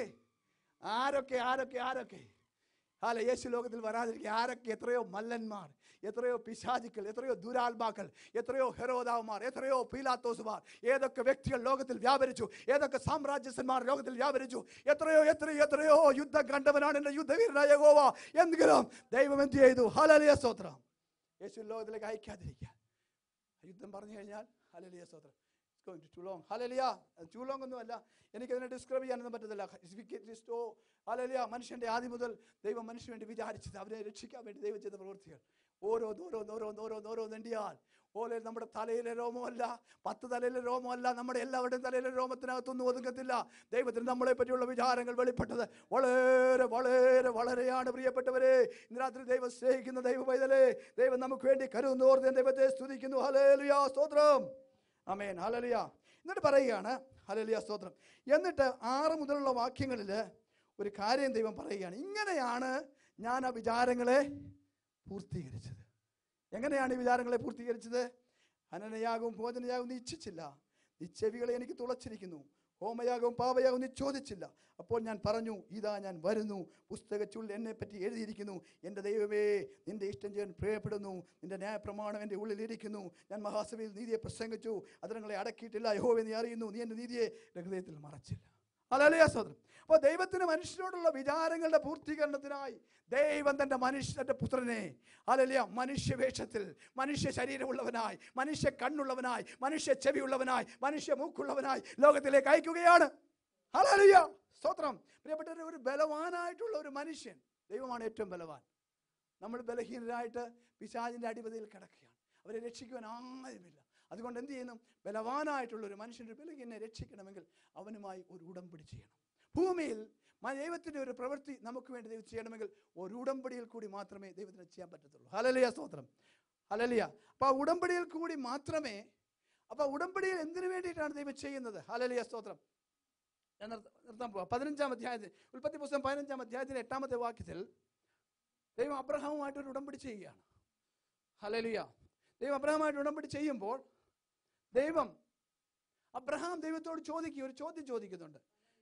അല്ല, യേശു ലോകത്തിൽ വരാതിരിക്കുക ആരൊക്കെ, എത്രയോ മല്ലന്മാർ, എത്രയോ പിശാചുക്കൾ, എത്രയോ ദുരാത്മാക്കൾ, എത്രയോ ഹെരോദാവന്മാർ, എത്രയോ പീലാത്തോസുമാർ, ഏതൊക്കെ വ്യക്തികൾ ലോകത്തിൽ വ്യാപരിച്ചു, ഏതൊക്കെ സാമ്രാജ്യസ്ഥന്മാർ ലോകത്തിൽ വ്യാപരിച്ചു, എത്രയോ യുദ്ധം കണ്ടവനാണ് എൻ്റെ യുദ്ധവീരനായ യഹോവ. എങ്കിലും ദൈവം എന്ത് ചെയ്തു? ഹല്ലേലൂയ, സ്തോത്രം. യേശു ലോകത്തിലേക്ക് അയക്കാതിരിക്കുക. യുദ്ധം പറഞ്ഞു കഴിഞ്ഞാൽ ഹല്ലേലൂയ, സ്തോത്രം, ടു ലോങ്. ഹല്ലേലൂയ, ടു ലോങ് ഒന്നുമല്ല, എനിക്കതിനെ ഡിസ്ക്രൈബ് ചെയ്യാനൊന്നും പറ്റത്തില്ല. ഹല്ലേലൂയ, മനുഷ്യന്റെ ആദ്യം മുതൽ ദൈവം മനുഷ്യന് വേണ്ടി വിചാരിച്ചത്, അവരെ രക്ഷിക്കാൻ വേണ്ടി ദൈവം ചെയ്ത പ്രവൃത്തികൾ ഓരോന്നെണ്ടിയാൽ ഓരോ നമ്മുടെ തലയിലെ രോമമല്ല, 10 തലയിലെ രോമമല്ല, നമ്മുടെ എല്ലാവരുടെയും തലയിലെ രോമത്തിനകത്തൊന്നും ഒതുക്കത്തില്ല. ദൈവത്തിന് നമ്മളെ പറ്റിയുള്ള വിചാരങ്ങൾ വെളിപ്പെട്ടത് വളരെ വളരെ വളരെയാണ് പ്രിയപ്പെട്ടവരെ. ഇന്ന് രാത്രി ദൈവം സ്നേഹിക്കുന്ന ദൈവ പൈതലേ, ദൈവം നമുക്ക് വേണ്ടി കരുതുന്നോർത്ത് ദൈവത്തെ സ്തുതിക്കുന്നു. ഹല്ലേലൂയ, സ്തോത്രം. ആമേൻ, ഹല്ലേലൂയ. എന്നിട്ട് പറയുകയാണ്, ഹല്ലേലൂയ, സ്തോത്രം. എന്നിട്ട് 6 മുതലുള്ള വാക്യങ്ങളിൽ ഒരു കാര്യം ദൈവം പറയുകയാണ്. ഇങ്ങനെയാണ് ഞാൻ ആ വിചാരങ്ങളെ പൂർത്തീകരിച്ചത്. എങ്ങനെയാണ് ഈ വിചാരങ്ങളെ പൂർത്തീകരിച്ചത്? ഹനനയാകവും ഭോജനയാകവും നീ ഇച്ഛിച്ചില്ല, നീ ചെവികളെ എനിക്ക് തുളച്ചിരിക്കുന്നു. ഹോമയാകവും പാപയാകവും നീ ചോദിച്ചില്ല. അപ്പോൾ ഞാൻ പറഞ്ഞു, ഇതാ ഞാൻ വരുന്നു, പുസ്തകച്ചുള്ളിൽ എന്നെ പറ്റി എഴുതിയിരിക്കുന്നു. എൻ്റെ ദൈവമേ, നിന്റെ ഇഷ്ടം ചെയ്യാൻ പ്രിയപ്പെടുന്നു, നിന്റെ ന്യായപ്രമാണം എൻ്റെ ഉള്ളിലിരിക്കുന്നു. ഞാൻ മഹാസഭയിൽ നീതിയെ പ്രസംഗിച്ചു, അതിരങ്ങളെ അടക്കിയിട്ടില്ല. യഹോവേ, നീ അറിയുന്നു, നീ എൻ്റെ നീതിയെ ഹൃദയത്തിൽ മറച്ചില്ല. ഹല്ലേലൂയ, സ്തോത്രം. അപ്പോൾ ദൈവത്തിന് മനുഷ്യരോടുള്ള വിചാരങ്ങളുടെ പൂർത്തീകരണത്തിനായി ദൈവം തന്റെ മനുഷ്യന്റെ പുത്രനെ ഹല്ലേലൂയ മനുഷ്യവേഷത്തിൽ, മനുഷ്യ ശരീരമുള്ളവനായി, മനുഷ്യ കണ്ണുള്ളവനായി, മനുഷ്യ ചെവിയുള്ളവനായി, മനുഷ്യ മൂക്കുള്ളവനായി ലോകത്തിലേക്ക് അയക്കുകയാണ്. ഹല്ലേലൂയ, സ്തോത്രം. പ്രിയപ്പെട്ടവരെ, ഒരു ബലവാനായിട്ടുള്ള ഒരു മനുഷ്യൻ, ദൈവമാണ് ഏറ്റവും ബലവാൻ. നമ്മൾ ബലഹീനരായിട്ട് പിശാചിന്റെ അടിമതിയിൽ കിടക്കുകയാണ്. അവരെ രക്ഷിക്കുവാൻ ആരുമില്ല. അതുകൊണ്ട് എന്ത് ചെയ്യുന്നു? ബലവാനായിട്ടുള്ള ഒരു മനുഷ്യൻ്റെ ബലഹീനനെ രക്ഷിക്കണമെങ്കിൽ അവനുമായി ഒരു ഉടമ്പടി ചെയ്യണം. ഭൂമിയിൽ ദൈവത്തിൻ്റെ ഒരു പ്രവൃത്തി നമുക്ക് വേണ്ടി ദൈവം ചെയ്യണമെങ്കിൽ ഒരു ഉടമ്പടിയിൽ കൂടി മാത്രമേ ദൈവത്തിന് ചെയ്യാൻ പറ്റത്തുള്ളൂ. ഹല്ലേലൂയ, സ്തോത്രം. ഹല്ലേലൂയ. അപ്പോൾ ആ ഉടമ്പടിയിൽ കൂടി മാത്രമേ, അപ്പോൾ ഉടമ്പടിയിൽ എന്തിനു വേണ്ടിയിട്ടാണ് ദൈവം ചെയ്യുന്നത്? ഹല്ലേലൂയ, സ്തോത്രം. ഞാൻ നിർത്താൻ പോവാം. 15-ാം അധ്യായത്തിൽ, ഉൽപ്പത്തി പുസ്തകം 15-ാം അധ്യായത്തിലെ 8-ാമത്തെ വാക്യത്തിൽ ദൈവം അബ്രഹാമുമായിട്ടൊരു ഉടമ്പടി ചെയ്യുകയാണ്. ഹല്ലേലൂയ. ദൈവം അബ്രഹാമുമായിട്ട് ഉടമ്പടി ചെയ്യുമ്പോൾ അബ്രഹാം ദൈവത്തോട് ഒരു ചോദ്യം ചോദിക്കുന്നുണ്ട്.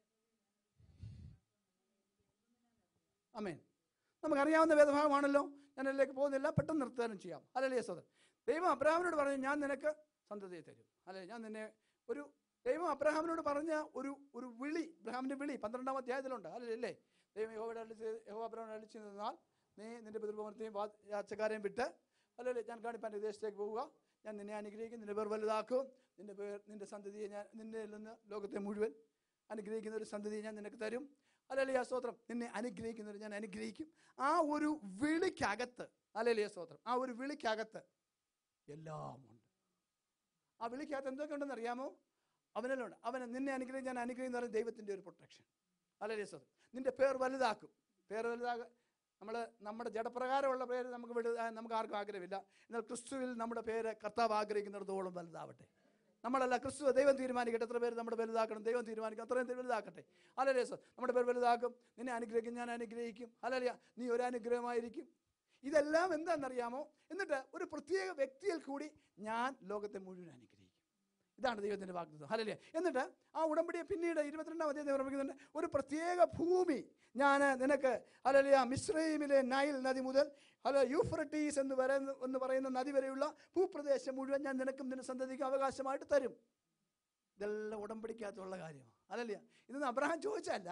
ആമേൻ. നമുക്കറിയാവുന്ന വേദഭാഗമാണല്ലോ, ഞാൻ അതിലേക്ക് പോകുന്നില്ല, പെട്ടെന്ന് നിർത്താനും ചെയ്യാം. ഹല്ലേലൂയ, സ്തോത്രം. ദൈവം അബ്രഹാമിനോട് പറഞ്ഞു, ഞാൻ നിനക്ക് സന്തതിയെ തരും. അല്ലെ, ഞാൻ നിന്നെ ദൈവം അബ്രഹാമിനോട് പറഞ്ഞ ഒരു വിളി, അബ്രഹാമിന്റെ വിളി 12-ാം അധ്യായത്തിലുണ്ട്. അല്ലേ? ദൈവം അബ്രഹാമിനോട് അളിച്ചു നിന്നാൽ നീ നിന്റെ പിതൃഭവനത്തെയും യാച്ചക്കാരെയും വിട്ട് അല്ലല്ലേ ഞാൻ കാണിപ്പാൻ വിദേശത്തേക്ക് പോവുക, ഞാൻ നിന്നെ അനുഗ്രഹിക്കും, നിന്റെ പേർ വലുതാക്കും, നിന്റെ സന്തതിയെ ഞാൻ നിന്നെ നിന്ന് ലോകത്തെ മുഴുവൻ അനുഗ്രഹിക്കുന്ന ഒരു സന്തതിയെ ഞാൻ നിനക്ക് തരും. ഹല്ലേലൂയ, സ്തോത്രം. നിന്നെ അനുഗ്രഹിക്കുന്നവർ ഞാൻ അനുഗ്രഹിക്കും. ആ ഒരു വിളിക്കകത്ത്, ഹല്ലേലൂയ, സ്തോത്രം, ആ ഒരു വിളിക്കകത്ത് എല്ലാം ഉണ്ട്. ആ വിളിക്കകത്ത് എന്തൊക്കെ ഉണ്ടെന്ന് അറിയാമോ? അവനെല്ലാം ഉണ്ട്. അവനെ നിന്നെ അനുഗ്രഹിക്കും, ഞാൻ അനുഗ്രഹിക്കുന്ന പറയുന്നത് ദൈവത്തിൻ്റെ ഒരു പ്രൊട്ടക്ഷൻ. ഹല്ലേലൂയ, സ്തോത്രം. നിന്റെ പേർ വലുതാക്കും. പേർ വലുതാകുക, നമ്മുടെ ജഡപ്രകാരമുള്ള പേര് നമുക്ക് ആർക്കും ആഗ്രഹമില്ല. എന്നാൽ ക്രിസ്തുവിൽ നമ്മുടെ പേര് കർത്താവ് ആഗ്രഹിക്കുന്നിടത്തോളം വലുതാവട്ടെ. നമ്മളല്ല, ക്രിസ്തു ദൈവം തീരുമാനിക്കട്ടെ എത്ര പേര് നമ്മുടെ വലുതാക്കണം. ദൈവം തീരുമാനിക്കും അത്രയും വലുതാക്കട്ടെ. ഹല്ലേലൂയ, നമ്മുടെ പേര് വലുതാക്കും. നിന്നെ അനുഗ്രഹിക്കും, ഞാൻ അനുഗ്രഹിക്കും. ഹല്ലേലൂയ, നീ ഒരു അനുഗ്രഹമായിരിക്കും. ഇതെല്ലാം എന്താണെന്നറിയാമോ? എന്നിട്ട് ഒരു പ്രത്യേക വ്യക്തിയിൽ കൂടി ഞാൻ ലോകത്തെ മുഴുവൻ അനുഗ്രഹിക്കും. ഇതാണ് ദൈവത്തിൻ്റെ വാഗ്ദത്തം. ഹല്ലേലൂയ. എന്നിട്ട് ആ ഉടമ്പടിയെ പിന്നീട് 22-ാം അധ്യായത്തിൽ ഓർമ്മിക്കുന്നുണ്ട്. ഒരു പ്രത്യേക ഭൂമി ഞാൻ നിനക്ക്, ഹല്ലേലൂയ, മിസ്രയീമിലെ നൈൽ നദി മുതൽ യൂഫ്രട്ടീസ് എന്ന് പറയുന്ന നദി വരെയുള്ള ഭൂപ്രദേശം മുഴുവൻ ഞാൻ നിനക്കും നിന്റെ സന്തതിക്കും അവകാശമായിട്ട് തരും. ഇതെല്ലാം ഉടമ്പടിക്കകത്തുള്ള കാര്യമാണ്. ഹല്ലേലൂയ. ഇതൊന്നും അബ്രഹാം ചോദിച്ചല്ല.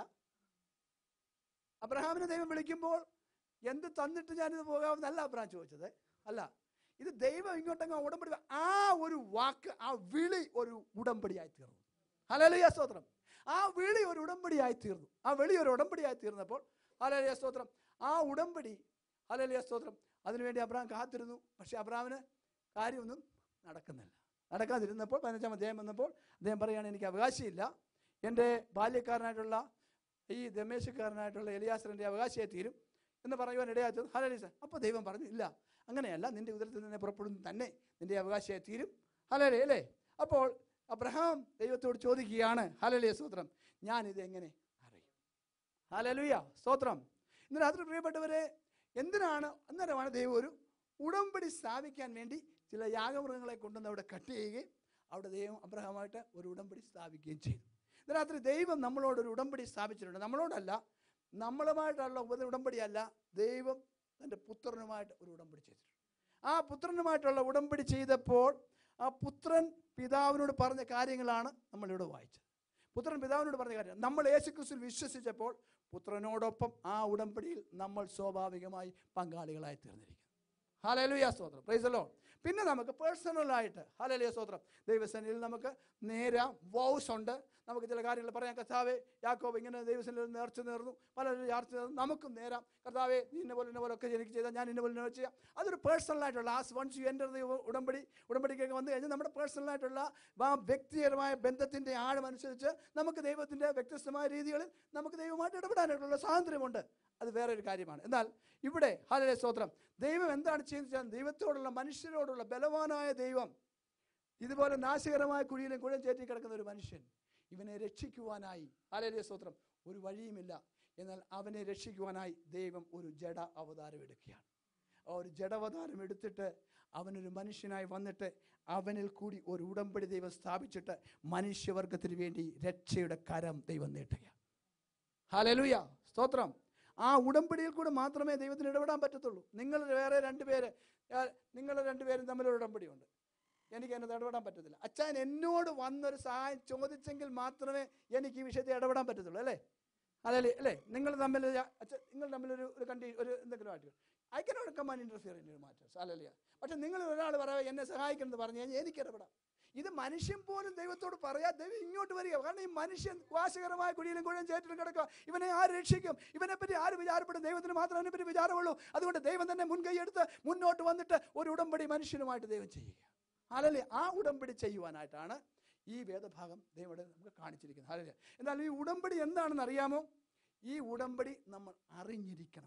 അബ്രഹാമിനെ ദൈവം വിളിക്കുമ്പോൾ എന്ത് തന്നിട്ട് ഞാനിത് പോകാമെന്നല്ല അബ്രഹാം ചോദിച്ചത്. അല്ല, ഇത് ദൈവം ഇങ്ങോട്ടങ്ങ് ഉടമ്പടി, ആ ഒരു വാക്ക്, ആ വിളി ഒരു ഉടമ്പടിയായി തീർന്നു. ഹല്ലേലൂയ, സ്തോത്രം. ആ വിളി ഒരു ഉടമ്പടിയായി തീർന്നു. ആ വിളി ഒരു ഉടമ്പടിയായി തീർന്നപ്പോൾ ഹല്ലേലൂയ, സ്തോത്രം, ആ ഉടമ്പടി, ഹല്ലേലൂയ, സ്തോത്രം, അതിനുവേണ്ടി അബ്രഹാം കാത്തിരുന്നു. പക്ഷെ അബ്രഹാമിന് കാര്യമൊന്നും നടക്കാതിരുന്നപ്പോൾ 15-ാം അധ്യായം വന്നപ്പോൾ അദ്ദേഹം പറയുകയാണ്, എനിക്ക് അവകാശമില്ല, എൻ്റെ ബാല്യക്കാരനായിട്ടുള്ള ഈ ദമേശക്കാരനായിട്ടുള്ള എലിയാസറിൻ്റെ അവകാശിയായി തീരും എന്ന് പറയുവാൻ ഇടയാത്തത്. ഹല്ലേലൂയ. അപ്പോൾ ദൈവം പറഞ്ഞു, ഇല്ല, അങ്ങനെയല്ല, നിന്റെ ഉദരത്തിൽ നിന്ന് പുറപ്പെടുന്നു തന്നെ നിന്റെ അവകാശിയായി തീരും. ഹല്ലേലൂയ, അല്ലേ? അപ്പോൾ അബ്രഹാം ദൈവത്തോട് ചോദിക്കുകയാണ്, ഹല്ലേലൂയ, സ്തോത്രം, ഞാനിത് എങ്ങനെ അറിയും? ഹല്ലേലൂയ, സ്തോത്രം. ഇന്ന് രാത്രി പ്രിയപ്പെട്ടവരെ, അന്നേരമാണ് ദൈവം ഒരു ഉടമ്പടി സ്ഥാപിക്കാൻ വേണ്ടി ചില യാഗമൃഗങ്ങളെ കൊണ്ടുവന്ന് അവിടെ കട്ട് ചെയ്യുകയും അവിടെ ദൈവം അബ്രഹാമായിട്ട് ഒരു ഉടമ്പടി സ്ഥാപിക്കുകയും ചെയ്തു. ഇന്ന് രാത്രി ദൈവം നമ്മളോടൊരു ഉടമ്പടി സ്ഥാപിച്ചിട്ടുണ്ട്. നമ്മളോടല്ല, നമ്മളുമായിട്ടുള്ള ഉടമ്പടിയല്ല, ദൈവം തൻ്റെ പുത്രനുമായിട്ട് ഒരു ഉടമ്പടി ചെയ്തിട്ടുണ്ട്. ആ പുത്രനുമായിട്ടുള്ള ഉടമ്പടി ചെയ്തപ്പോൾ ആ പുത്രൻ പിതാവിനോട് പറഞ്ഞ കാര്യങ്ങളാണ് നമ്മളിവിടെ വായിച്ചത്. പുത്രൻ പിതാവിനോട് പറഞ്ഞ കാര്യം, നമ്മൾ യേശുക്രിസ്തുവിൽ വിശ്വസിച്ചപ്പോൾ പുത്രനോടൊപ്പം ആ ഉടമ്പടിയിൽ നമ്മൾ സ്വാഭാവികമായി പങ്കാളികളായി തീർന്നിരിക്കുന്നു. ഹല്ലേലൂയ, സ്തോത്രം, പ്രൈസ് ദി ലോർഡ്. പിന്നെ നമുക്ക് പേഴ്സണലായിട്ട്, ഹല്ലേലൂയ, സ്തോത്രം, ദൈവസന്നിധിയിൽ നമുക്ക് നേരാം വോസ് ഉണ്ട്. നമുക്ക് ചില കാര്യങ്ങൾ പറയാം. കർത്താവേ, യാക്കോബ് ഇങ്ങനെ ദൈവസന്നിധിയിൽ നേർച്ച നേർന്നു, പലരും നേർച്ച നേർന്നു, നമുക്കും നേരാം. കർത്താവേ, നീ ഇന്ന പോലെ ഒക്കെ എനിക്ക് ചെയ്താൽ ഞാൻ ഇന്ന പോലെ ചെയ്യാം. അതൊരു പേഴ്സണലായിട്ടുള്ള, വൺസ് യു എൻ്റർ ദി ഉടമ്പടിക്കൊക്കെ വന്നു കഴിഞ്ഞാൽ നമ്മുടെ പേഴ്സണലായിട്ടുള്ള ആ വ്യക്തിപരമായ ബന്ധത്തിൻ്റെ ആഴമനുസരിച്ച് നമുക്ക് ദൈവത്തിൻ്റെ വ്യത്യസ്തമായ രീതികളിൽ നമുക്ക് ദൈവമായിട്ട് ഇടപെടാനായിട്ടുള്ള സ്വാതന്ത്ര്യമുണ്ട്. അത് വേറൊരു കാര്യമാണ്. എന്നാൽ ഇവിടെ ഹല്ലേലൂയ, സ്തോത്രം, ദൈവം എന്താണ് ചെയ്യുന്നത്? ദൈവത്തോടുള്ള, മനുഷ്യരോടുള്ള ബലവാനായ ദൈവം ഇതുപോലെ നാശകരമായ കുഴിയിലും കുഴം ചേറ്റി കിടക്കുന്ന ഒരു മനുഷ്യൻ, ഇവനെ രക്ഷിക്കുവാനായി, ഹല്ലേലൂയ, സ്തോത്രം, ഒരു വഴിയുമില്ല. എന്നാൽ അവനെ രക്ഷിക്കുവാനായി ദൈവം ഒരു ജഡ അവതാരം എടുക്കുകയാണ്. ആ ഒരു ജഡാവതാരം എടുത്തിട്ട് അവനൊരു മനുഷ്യനായി വന്നിട്ട് അവനിൽ കൂടി ഒരു ഉടമ്പടി ദൈവം സ്ഥാപിച്ചിട്ട് മനുഷ്യവർഗത്തിന് വേണ്ടി രക്ഷയുടെ കരം ദൈവം നീട്ടുകയാണ്. ഹല്ലേലൂയ, സ്തോത്രം. ആ ഉടമ്പടിയിൽ കൂടെ മാത്രമേ ദൈവത്തിന് ഇടപെടാൻ പറ്റത്തുള്ളൂ. നിങ്ങൾ രണ്ടുപേരും തമ്മിലൊരു ഉടമ്പടിയുണ്ട്. എനിക്ക് അതിനകത്ത് ഇടപെടാൻ പറ്റത്തില്ല. അച്ഛൻ എന്നോട് വന്നൊരു സഹായം ചോദിച്ചെങ്കിൽ മാത്രമേ എനിക്ക് ഈ വിഷയത്തിൽ ഇടപെടാൻ പറ്റത്തുള്ളൂ. അല്ലേ അല്ലേ? നിങ്ങൾ തമ്മിൽ ഒരു എന്തെങ്കിലും ആയിട്ട് I cannot come and interfere in your matters. അല്ലല്ലേ? പക്ഷെ നിങ്ങൾ ഒരാൾ പറയാം എന്നെ സഹായിക്കണമെന്ന് പറഞ്ഞു കഴിഞ്ഞാൽ എനിക്ക് ഇടപെടാം. ഇത് മനുഷ്യൻ പോലും ദൈവത്തോട് പറയാ, ദൈവം ഇങ്ങോട്ട് വരിക. കാരണം ഈ മനുഷ്യൻ വാശകരമായ കുഴിയിലും കുഴയും ചേറ്റിലും കിടക്കുക. ഇവനെ ആര് രക്ഷിക്കും? ഇവനെപ്പറ്റി ആര് വിചാരപ്പെടും? ദൈവത്തിന് മാത്രമേ അതിനെപ്പറ്റി വിചാരമുള്ളൂ. അതുകൊണ്ട് ദൈവം തന്നെ മുൻകൈ എടുത്ത് മുന്നോട്ട് വന്നിട്ട് ഒരു ഉടമ്പടി മനുഷ്യനുമായിട്ട് ദൈവം ചെയ്യുക. അല്ലല്ലേ? ആ ഉടമ്പടി ചെയ്യുവാനായിട്ടാണ് ഈ വേദഭാഗം ദൈവം നമുക്ക് കാണിച്ചിരിക്കുന്നത്. അല്ലല്ലേ? എന്നാൽ ഈ ഉടമ്പടി എന്താണെന്ന് അറിയാമോ? ഈ ഉടമ്പടി നമ്മൾ അറിഞ്ഞിരിക്കണം.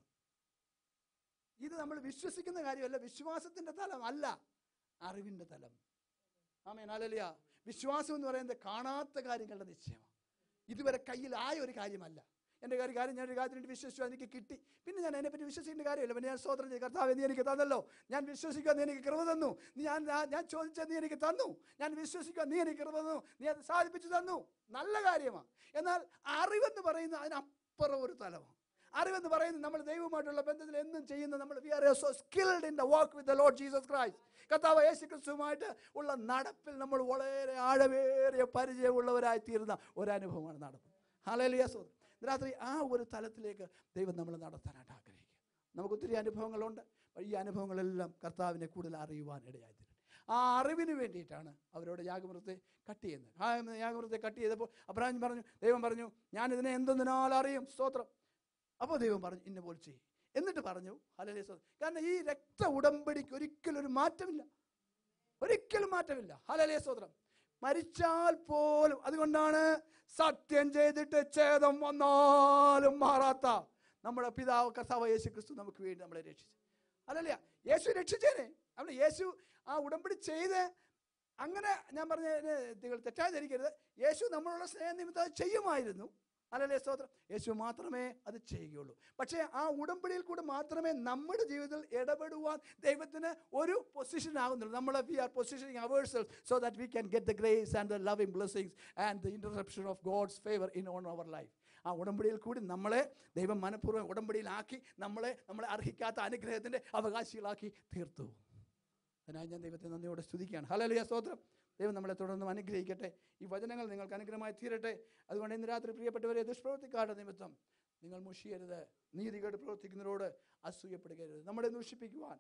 ഇത് നമ്മൾ വിശ്വസിക്കുന്ന കാര്യമല്ല, വിശ്വാസത്തിന്റെ തലം അല്ല, അറിവിന്റെ തലം. ആമേൻ. ഹല്ലേലൂയ. വിശ്വാസം എന്ന് പറയുന്നത് കാണാത്ത കാര്യങ്ങളുടെ നിശ്ചയമാണ്. ഇതുവരെ കയ്യിലായ ഒരു കാര്യമല്ല. എൻ്റെ കാര്യം ഞാനൊരു കാര്യത്തിന് വിശ്വസിച്ചു, എനിക്ക് കിട്ടി, പിന്നെ ഞാൻ അതിനെപ്പറ്റി വിശ്വസിക്കേണ്ട കാര്യമില്ല. പിന്നെ ഞാൻ സ്തോത്രം ചെയ്തു, കർത്താവേ നീ എനിക്ക് തന്നല്ലോ, ഞാൻ വിശ്വസിക്കുക, നീ എനിക്ക് കൃപ തന്നു, ഞാൻ ചോദിച്ചത് നീ എനിക്ക് തന്നു, ഞാൻ വിശ്വസിക്കുക, നീ എനിക്ക് കൃപ തന്നു, നീ അത് സാധിപ്പിച്ചു തന്നു. നല്ല കാര്യമാണ്. എന്നാൽ അറിവെന്ന് പറയുന്നത് അതിനപ്പുറം ഒരു തലമാണ്. അറിവെന്ന് പറയുന്നത് നമ്മൾ ദൈവവുമായിട്ടുള്ള ബന്ധത്തിൽ എന്നും ചെയ്യുന്ന നമ്മൾ we are so skilled in the walk with the Lord Jesus Christ. കർത്താവ് യേശു ക്രിസ്തുവുമായിട്ട് ഉള്ള നടപ്പിൽ നമ്മൾ വളരെ ആഴമേറിയ പരിചയമുള്ളവരായി തീരുന്ന ഒരനുഭവമാണ് നടപ്പ്. ഹല്ലേലൂയ. രാത്രി ആ ഒരു തലത്തിലേക്ക് ദൈവം നമ്മളെ നടത്താനായിട്ട് ആഗ്രഹിക്കുക. നമുക്ക് ഒത്തിരി അനുഭവങ്ങളുണ്ട്. ഈ അനുഭവങ്ങളെല്ലാം കർത്താവിനെ കൂടുതൽ അറിയുവാൻ ഇടയായിത്തീരും. ആ അറിവിന് വേണ്ടിയിട്ടാണ് അവരോട് യാഗമൃഗത്തെ കട്ട് ചെയ്യുന്നത്. ആ യാഗമൃഗത്തെ കട്ട് ചെയ്തപ്പോൾ അബ്രഹാം പറഞ്ഞു, ദൈവം പറഞ്ഞു ഞാനിതിനെ എന്തെന്നാൽ അറിയും. സ്തോത്രം. അപ്പോൾ ദൈവം പറഞ്ഞു ഇന്ന പോലെ ചെയ്യും. എന്നിട്ട് പറഞ്ഞു ഹല്ലേലൂയ. കാരണം ഈ രക്ത ഉടമ്പടിക്ക് ഒരിക്കലും ഒരു മാറ്റമില്ല, ഒരിക്കലും മാറ്റമില്ല. ഹല്ലേലൂയ. സ്തോത്രം. മരിച്ചാൽ പോലും, അതുകൊണ്ടാണ് സത്യം ചെയ്തിട്ട് ഛേദം വന്നാലും മാറാത്ത നമ്മുടെ പിതാവ് കർത്താവ് യേശു ക്രിസ്തു നമുക്ക് വേണ്ടി നമ്മളെ രക്ഷിച്ചു. ഹല്ലേലൂയ. യേശു രക്ഷിച്ചേനെ. അവിടെ യേശു ആ ഉടമ്പടി ചെയ്ത്, അങ്ങനെ ഞാൻ പറഞ്ഞ നിങ്ങൾ തെറ്റായി ധരിക്കരുത്, യേശു നമ്മളുള്ള സ്നേഹനിമിത്തം ചെയ്യുമായിരുന്നു. ഹല്ലേലൂയ. സ്തോത്രം. യേശു മാത്രമേ അത് ചെയ്യുകയുള്ളൂ. പക്ഷേ ആ ഉടമ്പടിയിൽ കൂടെ മാത്രമേ നമ്മുടെ ജീവിതത്തിൽ ഇടപെടുവാൻ ദൈവത്തിന് ഒരു പൊസിഷൻ ആകുന്നുള്ളൂ. നമ്മൾ we are positioning ourselves so that we can get the grace and the loving blessings and the interruption of God's favor in on our life. ആ ഉടമ്പടിയിൽ കൂടി നമ്മളെ ദൈവം മനഃപൂർവ്വം ഉടമ്പടിയിലാക്കി നമ്മളെ അർഹിക്കാത്ത അനുഗ്രഹത്തിന്റെ അവകാശികളാക്കി തീർത്തു. അതിനായി ഞാൻ ദൈവത്തെ നന്ദിയോടെ സ്തുതിക്കുകയാണ്. ഹല്ലേലൂയ. സ്തോത്രം. ദൈവം നമ്മളെ തുടർന്ന് അനുഗ്രഹിക്കട്ടെ. ഈ വചനങ്ങൾ നിങ്ങൾക്ക് അനുഗ്രഹമായി തീരട്ടെ. അതുകൊണ്ട് ഇന്ന് രാത്രി പ്രിയപ്പെട്ടവരെ, ദുഷ്പ്രവൃത്തിക്കാരുടെ നിമിത്തം നിങ്ങൾ മുഷിയരുത്, നീതികേട് പ്രവർത്തിക്കുന്നവരോട് അസൂയപ്പെടുകരുത്. നമ്മളെ ദൂഷിപ്പിക്കുവാൻ,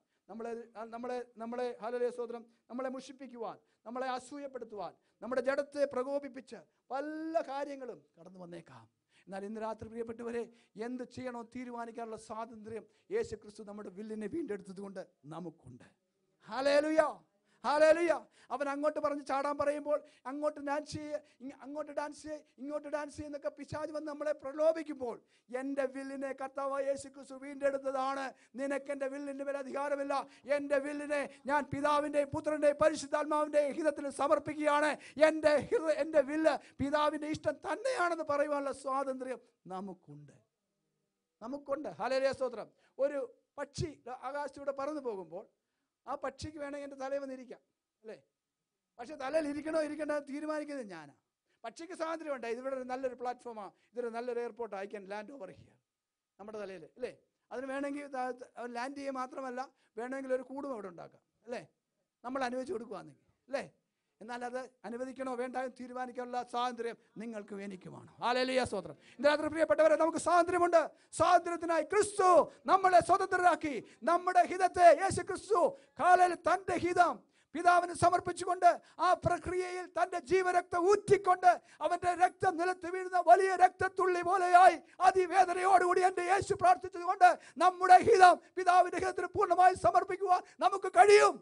നമ്മളെ ഹല്ലേലൂയ. സ്തോത്രം. നമ്മളെ മുഷിപ്പിക്കുവാൻ, നമ്മളെ അസൂയപ്പെടുത്തുവാൻ, നമ്മുടെ ജഡത്തെ പ്രകോപിപ്പിച്ച് പല കാര്യങ്ങളും കടന്നു വന്നേക്കാം. എന്നാൽ ഇന്ന് രാത്രി പ്രിയപ്പെട്ടവരെ, എന്ത് ചെയ്യണോ തീരുമാനിക്കാനുള്ള സ്വാതന്ത്ര്യം യേശു ക്രിസ്തു നമ്മുടെ വില്ലിനെ വീണ്ടെടുത്തത് കൊണ്ട് നമുക്കുണ്ട്. ഹല്ലേലൂയ. ഹല്ലേലൂയ. അവൻ അങ്ങോട്ട് പറഞ്ഞ് ചാടാൻ പറയുമ്പോൾ അങ്ങോട്ട് ഡാൻസ് ചെയ്യ്, അങ്ങോട്ട് ഡാൻസ് ചെയ്യ്, ഇങ്ങോട്ട് ഡാൻസ് ചെയ്യുന്നൊക്കെ പിശാച് വന്ന് നമ്മളെ പ്രലോഭിക്കുമ്പോൾ, എൻ്റെ വില്ലിനെ കർത്താവായ യേശു ക്രിസ്തു വീണ്ടെടുത്തതാണ്. നിനക്ക് എൻ്റെ വില്ലിൻ്റെ മേൽ അധികാരമില്ല. എൻ്റെ വില്ലിനെ ഞാൻ പിതാവിൻ്റെയും പുത്രൻ്റെയും പരിശുദ്ധാത്മാവിൻ്റെയും ഹിതത്തിൽ സമർപ്പിക്കുകയാണ്. എൻ്റെ വില്ല് പിതാവിൻ്റെ ഇഷ്ടം തന്നെയാണെന്ന് പറയുവാനുള്ള സ്വാതന്ത്ര്യം നമുക്കുണ്ട്. ഹല്ലേലൂയ. സ്തോത്രം. ഒരു പക്ഷി ആകാശത്തൂടെ പറന്നു പോകുമ്പോൾ ആ പക്ഷിക്ക് വേണമെങ്കിൽ എൻ്റെ തലയിൽ വന്നിരിക്കാം, അല്ലേ? പക്ഷെ തലയിൽ ഇരിക്കണോ ഇരിക്കണ്ടോ തീരുമാനിക്കുന്നത് ഞാനാണ്. പക്ഷിക്ക് സ്വാതന്ത്ര്യമുണ്ട്. ഇതിവിടെ ഒരു നല്ലൊരു പ്ലാറ്റ്ഫോമാണ്, ഇതൊരു നല്ലൊരു airport, I can land over here. നമ്മുടെ തലയിൽ, അല്ലേ? അതിന് വേണമെങ്കിൽ ലാൻഡ് ചെയ്യുക മാത്രമല്ല, വേണമെങ്കിൽ ഒരു കൂടും അവിടെ ഉണ്ടാക്കാം, അല്ലേ? നമ്മൾ അനുവദിച്ചു കൊടുക്കുകയാണെങ്കിൽ, അല്ലേ? എന്നാൽ അത് അനുവദിക്കണോ വേണ്ട തീരുമാനിക്കാനുള്ള സ്വാതന്ത്ര്യം നിങ്ങൾക്കും എനിക്കുമാണ്. ഹല്ലേലൂയ. സ്തോത്രം. ഇന്ന് പ്രിയപ്പെട്ടവരെ, നമുക്ക് സ്വാതന്ത്ര്യമുണ്ട്. സ്വാതന്ത്ര്യത്തിനായി ക്രിസ്തു നമ്മളെ സ്വതന്ത്രരാക്കി. നമ്മുടെ ഹിതത്തെ യേശു ക്രിസ്തു കാലിൽ തന്റെ ഹിതം പിതാവിന് സമർപ്പിച്ചുകൊണ്ട് ആ പ്രക്രിയയിൽ തന്റെ ജീവരക്തം ഊറ്റിക്കൊണ്ട് അവന്റെ രക്തം നിലത്ത് വീഴുന്ന വലിയ രക്തത്തുള്ളി പോലെയായി അതിവേദനയോടുകൂടി എൻ്റെ യേശു പ്രാർത്ഥിച്ചതുകൊണ്ട് നമ്മുടെ ഹിതം പിതാവിന്റെ ഹിതത്തിന് പൂർണ്ണമായി സമർപ്പിക്കുവാൻ നമുക്ക് കഴിയും.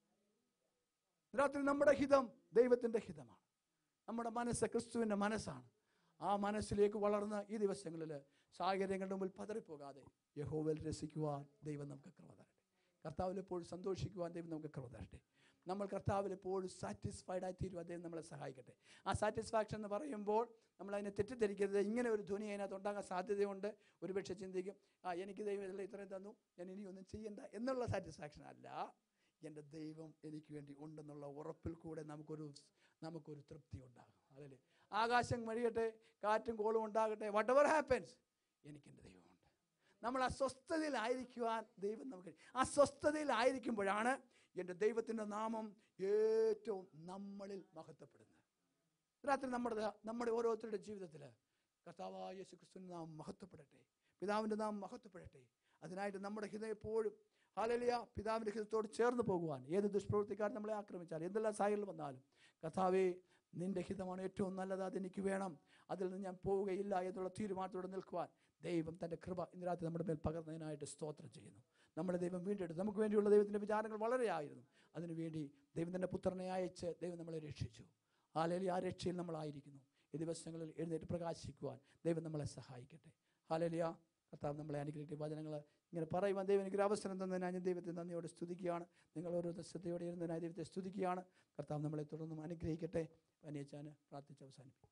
രാത്രി നമ്മുടെ ഹിതം ദൈവത്തിൻ്റെ ഹിതമാണ്. നമ്മുടെ മനസ്സ് ക്രിസ്തുവിൻ്റെ മനസ്സാണ്. ആ മനസ്സിലേക്ക് വളർന്ന് ഈ ദിവസങ്ങളിൽ സാഹചര്യങ്ങളുടെ മുമ്പിൽ പതറിപ്പോകാതെ യഹോവയിൽ രസിക്കുവാൻ ദൈവം നമുക്ക് കൃപ തരട്ടെ. കർത്താവിൽ എപ്പോഴും സന്തോഷിക്കുവാൻ ദൈവം നമുക്ക് കൃപ തരട്ടെ. നമ്മൾ കർത്താവിൽ എപ്പോഴും സാറ്റിസ്ഫൈഡ് ആയി തീരുവാൻ ദൈവം നമ്മളെ സഹായിക്കട്ടെ. ആ സാറ്റിസ്ഫാക്ഷൻ എന്ന് പറയുമ്പോൾ നമ്മളതിനെ തെറ്റിദ്ധരിക്കരുത്. ഇങ്ങനെ ഒരു ധ്വനി അതിനകത്ത് ഉണ്ടാകാൻ സാധ്യതയുണ്ട്. ഒരുപക്ഷെ ചിന്തിക്കും, എനിക്ക് ദൈവം ഇതെല്ലാം ഇത്രയും തന്നു, ഞാൻ ഇനിയൊന്നും ചെയ്യണ്ട എന്നുള്ള സാറ്റിസ്ഫാക്ഷൻ അല്ല. എൻ്റെ ദൈവം എനിക്ക് വേണ്ടി ഉണ്ടെന്നുള്ള ഉറപ്പിൽ കൂടെ നമുക്കൊരു തൃപ്തി ഉണ്ടാകും. അതല്ലേ? ആകാശം വഴിയട്ടെ, കാറ്റും കോളും ഉണ്ടാകട്ടെ, വാട്ട് എവർ ഹാപ്പൻസ്, എനിക്കെൻ്റെ ദൈവമുണ്ട്. നമ്മൾ അസ്വസ്ഥതയിലായിരിക്കുവാൻ ദൈവം നമുക്ക്, അസ്വസ്ഥതയിലായിരിക്കുമ്പോഴാണ് എൻ്റെ ദൈവത്തിൻ്റെ നാമം ഏറ്റവും നമ്മളിൽ മഹത്വപ്പെടുന്നത്. രാത്രി നമ്മുടെ ഓരോരുത്തരുടെ ജീവിതത്തിൽ കർത്താവായ യേശു ക്രിസ്തുവിൻ്റെ നാമം മഹത്വപ്പെടട്ടെ, പിതാവിൻ്റെ നാമം മഹത്വപ്പെടട്ടെ. അതിനായിട്ട് നമ്മുടെ ഹൃദയം എപ്പോഴും ഹല്ലേലൂയ പിതാവിൻ്റെ ഹൃദയത്തോട് ചേർന്ന് പോകുവാൻ, ഏത് ദുഷ്പ്രവൃത്തിക്കാർ നമ്മളെ ആക്രമിച്ചാൽ, എന്തെല്ലാം സാഹചര്യങ്ങൾ വന്നാലും, കർത്താവേ നിന്റെ ഹിതമാണ് ഏറ്റവും നല്ലത്, അതെനിക്ക് വേണം, അതിൽ നിന്ന് ഞാൻ പോവുകയില്ല എന്നുള്ള തീരുമാനത്തോടെ നിൽക്കുവാൻ ദൈവം തൻ്റെ കൃപ ഇന്ന് രാത്രി നമ്മുടെ മേൽ പകർന്നതിനായിട്ട് സ്തോത്രം ചെയ്യുന്നു. നമ്മുടെ ദൈവം വീണ്ടെടുത്തു. നമുക്ക് വേണ്ടിയുള്ള ദൈവത്തിൻ്റെ വിചാരങ്ങൾ വളരെയായിരുന്നു. അതിനുവേണ്ടി ദൈവം തൻ്റെ പുത്രനെ അയച്ച് ദൈവം നമ്മളെ രക്ഷിച്ചു. ഹല്ലേലൂയ. ആ രക്ഷയിൽ നമ്മളായിരിക്കുന്നു. ഈ ദിവസങ്ങളിൽ എഴുന്നേറ്റ് പ്രകാശിക്കുവാൻ ദൈവം നമ്മളെ സഹായിക്കട്ടെ. ഹല്ലേലൂയ. കർത്താവ് നമ്മളെ അനുഗ്രഹിക്കട്ടെ. വചനങ്ങൾ ഇങ്ങനെ പറയുവാൻ ദൈവം എനിക്കൊരു അവസരം തന്നതിനായി ഞാൻ ദൈവത്തെ നന്ദിയോടെ സ്തുതിക്കുകയാണ്. നിങ്ങൾ ഓരോ ശ്രദ്ധയോടെ ഇരുന്നതിനായി ദൈവത്തെ സ്തുതിക്കുകയാണ്. കർത്താവ് നമ്മളെ തുടർന്നും അനുഗ്രഹിക്കട്ടെ. അനിയച്ചാൻ പ്രാർത്ഥിച്ച് അവസാനിപ്പിക്കും.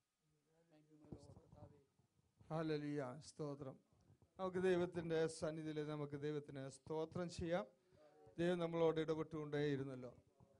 ഹല്ലേലൂയ. സ്തോത്രം. നമുക്ക് ദൈവത്തിൻ്റെ സന്നിധിയിൽ നമുക്ക് ദൈവത്തിന് സ്തോത്രം ചെയ്യാം. ദൈവം നമ്മളോട് ഇടപെട്ടുകൊണ്ടേയിരുന്നല്ലോ.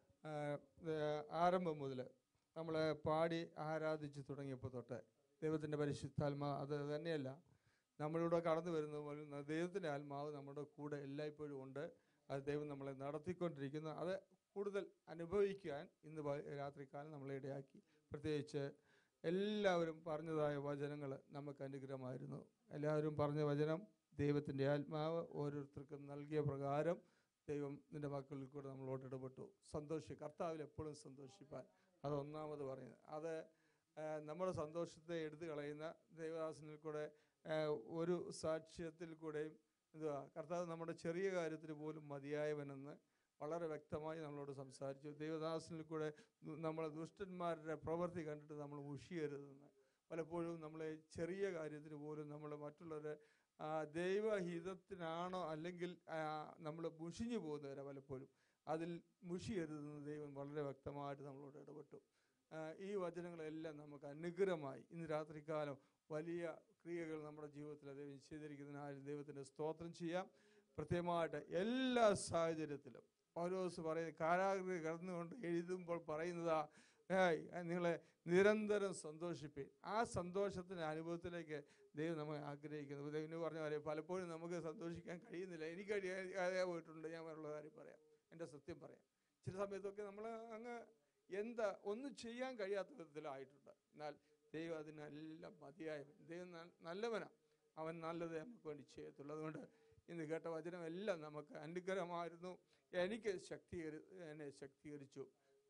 ആരംഭം മുതൽ നമ്മളെ പാടി ആരാധിച്ച് തുടങ്ങിയപ്പോൾ തൊട്ട് ദൈവത്തിൻ്റെ പരിശുദ്ധാത്മാ അത് തന്നെയല്ല, നമ്മളിവിടെ കടന്നു വരുന്ന പോലെ ദൈവത്തിൻ്റെ ആത്മാവ് നമ്മുടെ കൂടെ എല്ലായ്പ്പോഴും ഉണ്ട്. അത് ദൈവം നമ്മളെ നടത്തിക്കൊണ്ടിരിക്കുന്നു. അത് കൂടുതൽ അനുഭവിക്കാൻ ഇന്ന് രാത്രിക്കാലം നമ്മളെ ഇടയാക്കി. പ്രത്യേകിച്ച് എല്ലാവരും പറഞ്ഞതായ വചനങ്ങൾ നമുക്ക് അനുഗ്രഹമായിരുന്നു. എല്ലാവരും പറഞ്ഞ വചനം ദൈവത്തിൻ്റെ ആത്മാവ് ഓരോരുത്തർക്കും നൽകിയ പ്രകാരം ദൈവം നിൻ്റെ മക്കളിൽ കൂടെ നമ്മളോട് ഇടപെട്ടു. കർത്താവിൽ എപ്പോഴും സന്തോഷിപ്പാൻ, അത് ഒന്നാമത് പറയുന്നത്. അത് നമ്മുടെ സന്തോഷത്തെ എടുത്തു കളയുന്ന ദൈവദാസനിൽ കൂടെ ഒരു സാക്ഷ്യത്തിൽ കൂടെയും കർത്താവ് നമ്മുടെ ചെറിയ കാര്യത്തിന് പോലും മതിയായവനെന്ന് വളരെ വ്യക്തമായി നമ്മളോട് സംസാരിച്ചു. ദൈവദാസനിൽ കൂടെ നമ്മളെ ദുഷ്ടന്മാരുടെ പ്രവൃത്തി കണ്ടിട്ട് നമ്മൾ മുഷിയരുതെന്ന്. പലപ്പോഴും നമ്മളെ ചെറിയ കാര്യത്തിന് പോലും നമ്മൾ മറ്റുള്ളവരെ ദൈവഹിതത്തിനാണോ അല്ലെങ്കിൽ നമ്മൾ മുഷിഞ്ഞു പോകുന്നവരെ പലപ്പോഴും അതിൽ മുഷിയരുതെന്ന് ദൈവം വളരെ വ്യക്തമായിട്ട് നമ്മളോട് ഇടപെട്ടു. ഈ വചനങ്ങളെല്ലാം നമുക്ക് അനുഗ്രഹമായി ഇന്ന് രാത്രികാലം വലിയ ക്രിയകൾ നമ്മുടെ ജീവിതത്തിൽ ദൈവം ചെയ്തിരിക്കുന്നതിനാലും ദൈവത്തിൻ്റെ സ്തോത്രം ചെയ്യാം. പ്രത്യേകമായിട്ട് എല്ലാ സാഹചര്യത്തിലും പൗലോസ് പറയുന്നത്, കാരാഗൃഹത്തിൽ കിടന്നുകൊണ്ട് എഴുതുമ്പോൾ പറയുന്നതാ, നിങ്ങളെ നിരന്തരം സന്തോഷിപ്പീൻ. ആ സന്തോഷത്തിൻ്റെ അനുഭവത്തിലേക്ക് ദൈവം നമ്മെ ആഗ്രഹിക്കുന്നു. ദൈവം പറഞ്ഞ കാര്യം പലപ്പോഴും നമുക്ക് സന്തോഷിക്കാൻ കഴിയുന്നില്ല. എനിക്ക് കഴിയാതെ പോയിട്ടുണ്ട്. ഞാൻ വേറുള്ള കാര്യം പറയാം, എൻ്റെ സത്യം പറയാം. ചില സമയത്തൊക്കെ നമ്മൾ ഒന്നും ചെയ്യാൻ കഴിയാത്ത വിധത്തിലായിട്ടുണ്ട്. എന്നാൽ ദൈവം അതിനെല്ലാം മതിയായവൻ. ദൈവം നല്ലവനാണ്. അവൻ നല്ലതേ നമുക്ക് വേണ്ടി ചെയ്യത്തുള്ളൂ. അതുകൊണ്ട് ഇന്ന് കേട്ട വചനമെല്ലാം നമുക്ക് അനുഗ്രഹമായിരുന്നു. എനിക്ക് എന്നെ ശക്തീകരിച്ചു.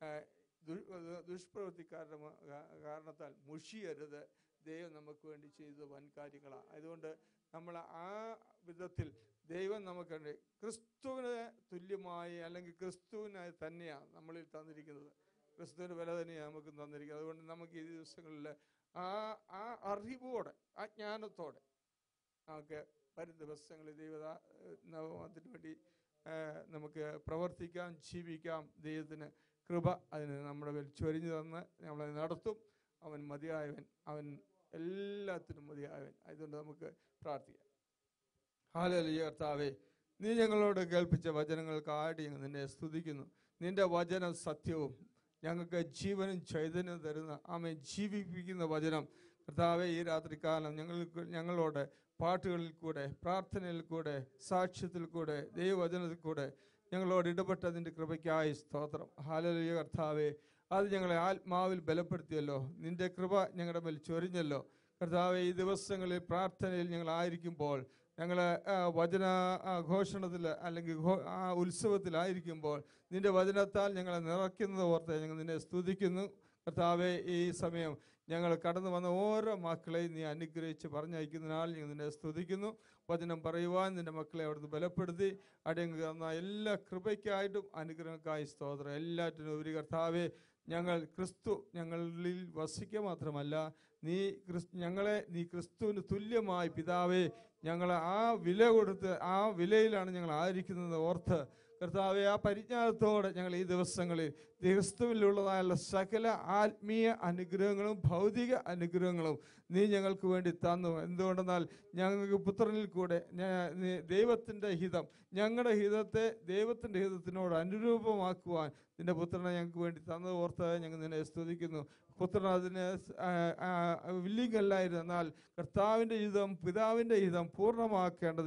ദുഷ്പ്രവൃത്തിക്കാരുടെ കാരണത്താൽ മുഷിയരുത്. ദൈവം നമുക്ക് വേണ്ടി ചെയ്തത് വൻ കാര്യങ്ങളാണ്. അതുകൊണ്ട് നമ്മൾ ആ വിധത്തിൽ ദൈവം നമുക്ക് ക്രിസ്തുവിന് തുല്യമായി അല്ലെങ്കിൽ ക്രിസ്തുവിനായി തന്നെയാണ് നമ്മളിൽ തന്നിരിക്കുന്നത്. ക്രിസ്തുവിന് വില തന്നെയാണ് നമുക്ക് തന്നിരിക്കുന്നത്. അതുകൊണ്ട് നമുക്ക് ഈ ദിവസങ്ങളിൽ ആ അറിവോടെ ആ ജ്ഞാനത്തോടെ നമുക്ക് വരും ദിവസങ്ങളിൽ ദൈവനാമത്തിന് വേണ്ടി നമുക്ക് പ്രവർത്തിക്കാം, ജീവിക്കാം. ദൈവത്തിന് കൃപ അതിന് നമ്മുടെ മേൽ ചൊരിഞ്ഞു തന്ന് നമ്മളെ നടത്തും. അവൻ മതിയായവൻ, അവൻ എല്ലാത്തിനും മതിയായവൻ. അതുകൊണ്ട് നമുക്ക് പ്രാർത്ഥിക്കാം. ഹല്ലേലൂയ. കർത്താവേ, നീ ഞങ്ങളോട് കേൾപ്പിച്ച വചനങ്ങൾക്കായിട്ട് ഞങ്ങൾ നിന്നെ സ്തുതിക്കുന്നു. നിന്റെ വചനം സത്യവും ഞങ്ങൾക്ക് ജീവനും ചൈതന്യം തരുന്ന ജീവിപ്പിക്കുന്ന വചനം കർത്താവേ, ഈ രാത്രികാലം ഞങ്ങളോട് പാട്ടുകളിൽ കൂടെ, പ്രാർത്ഥനയിൽ കൂടെ, സാക്ഷ്യത്തിൽ കൂടെ, ദൈവവചനത്തിൽ കൂടെ ഞങ്ങളോട് ഇടപെട്ടതിൻ്റെ കൃപയ്ക്കായി സ്തോത്രം. ഹല്ലേലൂയ. കർത്താവേ, അത് ഞങ്ങളെ ആത്മാവിൽ ബലപ്പെടുത്തിയല്ലോ. നിന്റെ കൃപ ഞങ്ങളുടെ മേൽ ചൊരിഞ്ഞല്ലോ. കർത്താവേ, ഈ ദിവസങ്ങളിൽ പ്രാർത്ഥനയിൽ ഞങ്ങളായിരിക്കുമ്പോൾ, ഞങ്ങൾ വചന ഘോഷണത്തിൽ അല്ലെങ്കിൽ ഉത്സവത്തിലായിരിക്കുമ്പോൾ നിന്റെ വചനത്താൽ ഞങ്ങളെ നിറയ്ക്കുന്നത് ഓർത്ത് ഞങ്ങൾ നിന്നെ സ്തുതിക്കുന്നു. കർത്താവേ, ഈ സമയം ഞങ്ങൾ കടന്നു വന്ന ഓരോ മക്കളെയും നീ അനുഗ്രഹിച്ച് പറഞ്ഞയക്കുന്നതിനാൽ ഞങ്ങൾ നിന്നെ സ്തുതിക്കുന്നു. വചനം പറയുവാൻ നിന്റെ മക്കളെ അവിടുന്ന് ബലപ്പെടുത്തി അടങ്ങി തന്ന എല്ലാ കൃപയ്ക്കായിട്ടും അനുഗ്രഹങ്ങൾക്കായി സ്തോത്രം. എല്ലാറ്റിനും ഉപരി കർത്താവേ, ഞങ്ങളിൽ വസിക്കുക മാത്രമല്ല, നീ ക്രിസ്തുവിന് തുല്യമായി പിതാവേ ഞങ്ങളെ ആ വില കൊടുത്ത് ആ വിലയിലാണ് ഞങ്ങൾ ആയിരിക്കുന്നത് ഓർത്ത് കർത്താവെ, ആ പരിജ്ഞാനത്തോടെ ഞങ്ങൾ ഈ ദിവസങ്ങളിൽ ക്രിസ്തുവിലുള്ളതായുള്ള സകല ആത്മീയ അനുഗ്രഹങ്ങളും ഭൗതിക അനുഗ്രഹങ്ങളും നീ ഞങ്ങൾക്ക് വേണ്ടി തന്നു. എന്തുകൊണ്ടെന്നാൽ ഞങ്ങൾക്ക് പുത്രനിൽ കൂടെ ദൈവത്തിൻ്റെ ഹിതം, ഞങ്ങളുടെ ഹിതത്തെ ദൈവത്തിൻ്റെ ഹിതത്തിനോട് അനുരൂപമാക്കുവാൻ നിന്റെ പുത്രനെ ഞങ്ങൾക്ക് വേണ്ടി തന്നത് ഓർത്ത് ഞങ്ങൾ നിന്നെ സ്തുതിക്കുന്നു. പുത്രൻ അതിന് വില്ലിംഗ് അല്ലായിരുന്നു, എന്നാൽ കർത്താവിൻ്റെ ഹിതം, പിതാവിൻ്റെ ഹിതം പൂർണ്ണമാക്കേണ്ടതിന്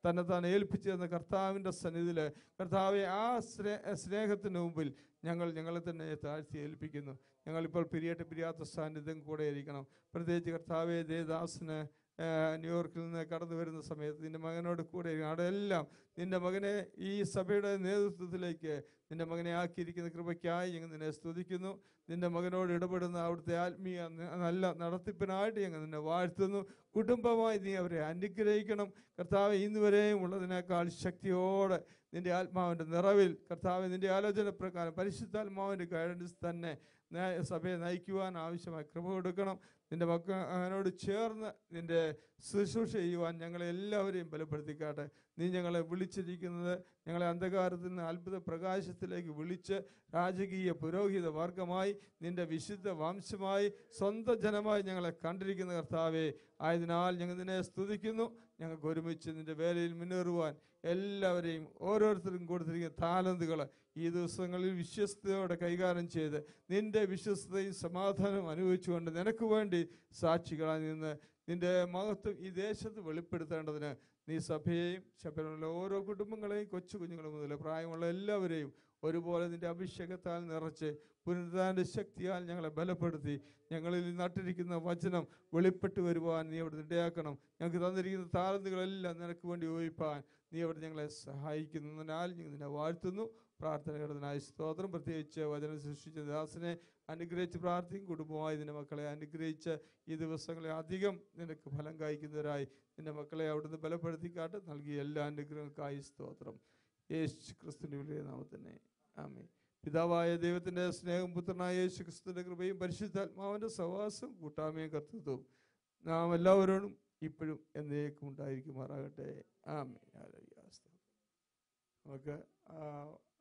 തന്നെത്താൻ ഏൽപ്പിച്ചു തന്ന കർത്താവിൻ്റെ സന്നിധിയിൽ കർത്താവെ ആ സ്നേഹത്തിന് മുമ്പിൽ ഞങ്ങളെ തന്നെ താഴ്ത്തി ഏൽപ്പിക്കുന്നു. ഞങ്ങളിപ്പോൾ പിരിയാത്ത സാന്നിധ്യം കൂടെ ഇരിക്കണം. പ്രത്യേകിച്ച് കർത്താവെ ദേവദാസന് ന്യൂയോർക്കിൽ നിന്ന് കടന്നു വരുന്ന സമയത്ത് നിൻ്റെ മകനോട് കൂടെ അവിടെയെല്ലാം നിൻ്റെ മകനെ ഈ സഭയുടെ നേതൃത്വത്തിലേക്ക് നിൻ്റെ മകനെ ആക്കിയിരിക്കുന്ന കൃപയ്ക്കായി ഞങ്ങൾ നിന്നെ സ്തുതിക്കുന്നു. നിൻ്റെ മകനോട് ഇടപെടുന്ന അവിടുത്തെ ആത്മീയ നല്ല നടത്തിപ്പിനായിട്ട് ഞങ്ങൾ നിന്നെ വാഴ്ത്തുന്നു. കുടുംബമായി നീ അവരെ അനുഗ്രഹിക്കണം കർത്താവ്. ഇന്നുവരെയും ഉള്ളതിനേക്കാൾ ശക്തിയോടെ നിൻ്റെ ആത്മാവിൻ്റെ നിറവിൽ കർത്താവ് നിൻ്റെ ആലോചന പ്രകാരം പരിശുദ്ധാത്മാവിൻ്റെ ഗൈഡൻസ് തന്നെ സഭയെ നയിക്കുവാൻ ആവശ്യമായ കൃപ കൊടുക്കണം. നിൻ്റെ മകനോട് ചേർന്ന് നിൻ്റെ ശുശ്രൂഷ ചെയ്യുവാൻ ഞങ്ങളെ എല്ലാവരെയും ബലപ്പെടുത്തിക്കാട്ടെ. നീ ഞങ്ങളെ വിളിച്ചിരിക്കുന്നത് ഞങ്ങളെ അന്ധകാരത്തിൽ നിന്ന് അത്ഭുത പ്രകാശത്തിലേക്ക് വിളിച്ച് രാജകീയ പുരോഹിത വർഗമായി നിൻ്റെ വിശുദ്ധ വംശമായി സ്വന്തം ജനമായി ഞങ്ങളെ കണ്ടിരിക്കുന്ന കർത്താവേ, ആയതിനാൽ ഞങ്ങൾ നിന്നെ സ്തുതിക്കുന്നു. ഞങ്ങൾക്ക് ഒരുമിച്ച് നിൻ്റെ വേലയിൽ മുന്നേറുവാൻ എല്ലാവരെയും ഓരോരുത്തരും കൊടുത്തിരിക്കുന്ന താലന്തുകൾ ഈ ദിവസങ്ങളിൽ വിശ്വസ്തയോടെ കൈകാര്യം ചെയ്ത് നിൻ്റെ വിശ്വസ്തയും സമാധാനവും അനുഭവിച്ചുകൊണ്ട് നിനക്ക് വേണ്ടി സാക്ഷികളായി നിന്ന് നിൻ്റെ മഹത്വം ഈ ദേശത്ത് വെളിപ്പെടുത്തേണ്ടതിന് നീ സഭയെയും സഭയിലുള്ള ഓരോ കുടുംബങ്ങളെയും കൊച്ചു കുഞ്ഞുങ്ങൾ മുതൽ പ്രായമുള്ള എല്ലാവരെയും ഒരുപോലെ നിൻ്റെ അഭിഷേകത്താൽ നിറച്ച് പുനരുദ്ധാനത്തിൻ്റെ ശക്തിയാൽ ഞങ്ങളെ ബലപ്പെടുത്തി ഞങ്ങളിൽ നട്ടിരിക്കുന്ന വചനം വെളിപ്പെട്ട് വരുവാൻ നീ അവിടെ ഇടയാക്കണം. ഞങ്ങൾക്ക് തന്നിരിക്കുന്ന താലന്തുകളെല്ലാം നിനക്ക് വേണ്ടി ഉപയോഗിപ്പാൻ നീ അവിടെ ഞങ്ങളെ സഹായിക്കുന്നതിനാൽ ഞങ്ങൾ നിന്നെ വാഴ്ത്തുന്നു. പ്രാർത്ഥനകടനായ സ്തോത്രം. പ്രത്യേകിച്ച് വചനം സൃഷ്ടിച്ച ദാസനെ അനുഗ്രഹിച്ച് പ്രാർത്ഥിക്കും. കുടുംബമായി നിന്റെ മക്കളെ അനുഗ്രഹിച്ച് ഈ ദിവസങ്ങളെ അധികം നിനക്ക് ഫലം കായ്ക്കുന്നവരായി നിന്റെ മക്കളെ അവിടുന്ന് ബലപ്പെടുത്തിക്കാട്ട് നൽകിയ എല്ലാ അനുഗ്രഹങ്ങൾക്കായി സ്തോത്രം. യേശു ക്രിസ്തുവിന്റെ വലിയ നാമത്തിനെ ആമേൻ. പിതാവായ ദൈവത്തിന്റെ സ്നേഹം, പുത്രനായ യേശു ക്രിസ്തുവിന്റെ കൃപയും പരിശുദ്ധാത്മാവിന്റെ സഹവാസം കൂട്ടായ്മയും കർത്തൃത്വവും നാം എല്ലാവരോടും ഇപ്പോഴും എന്നേക്കും ഉണ്ടായിരിക്കുമാറാകട്ടെ. ആമേൻ. നമുക്ക്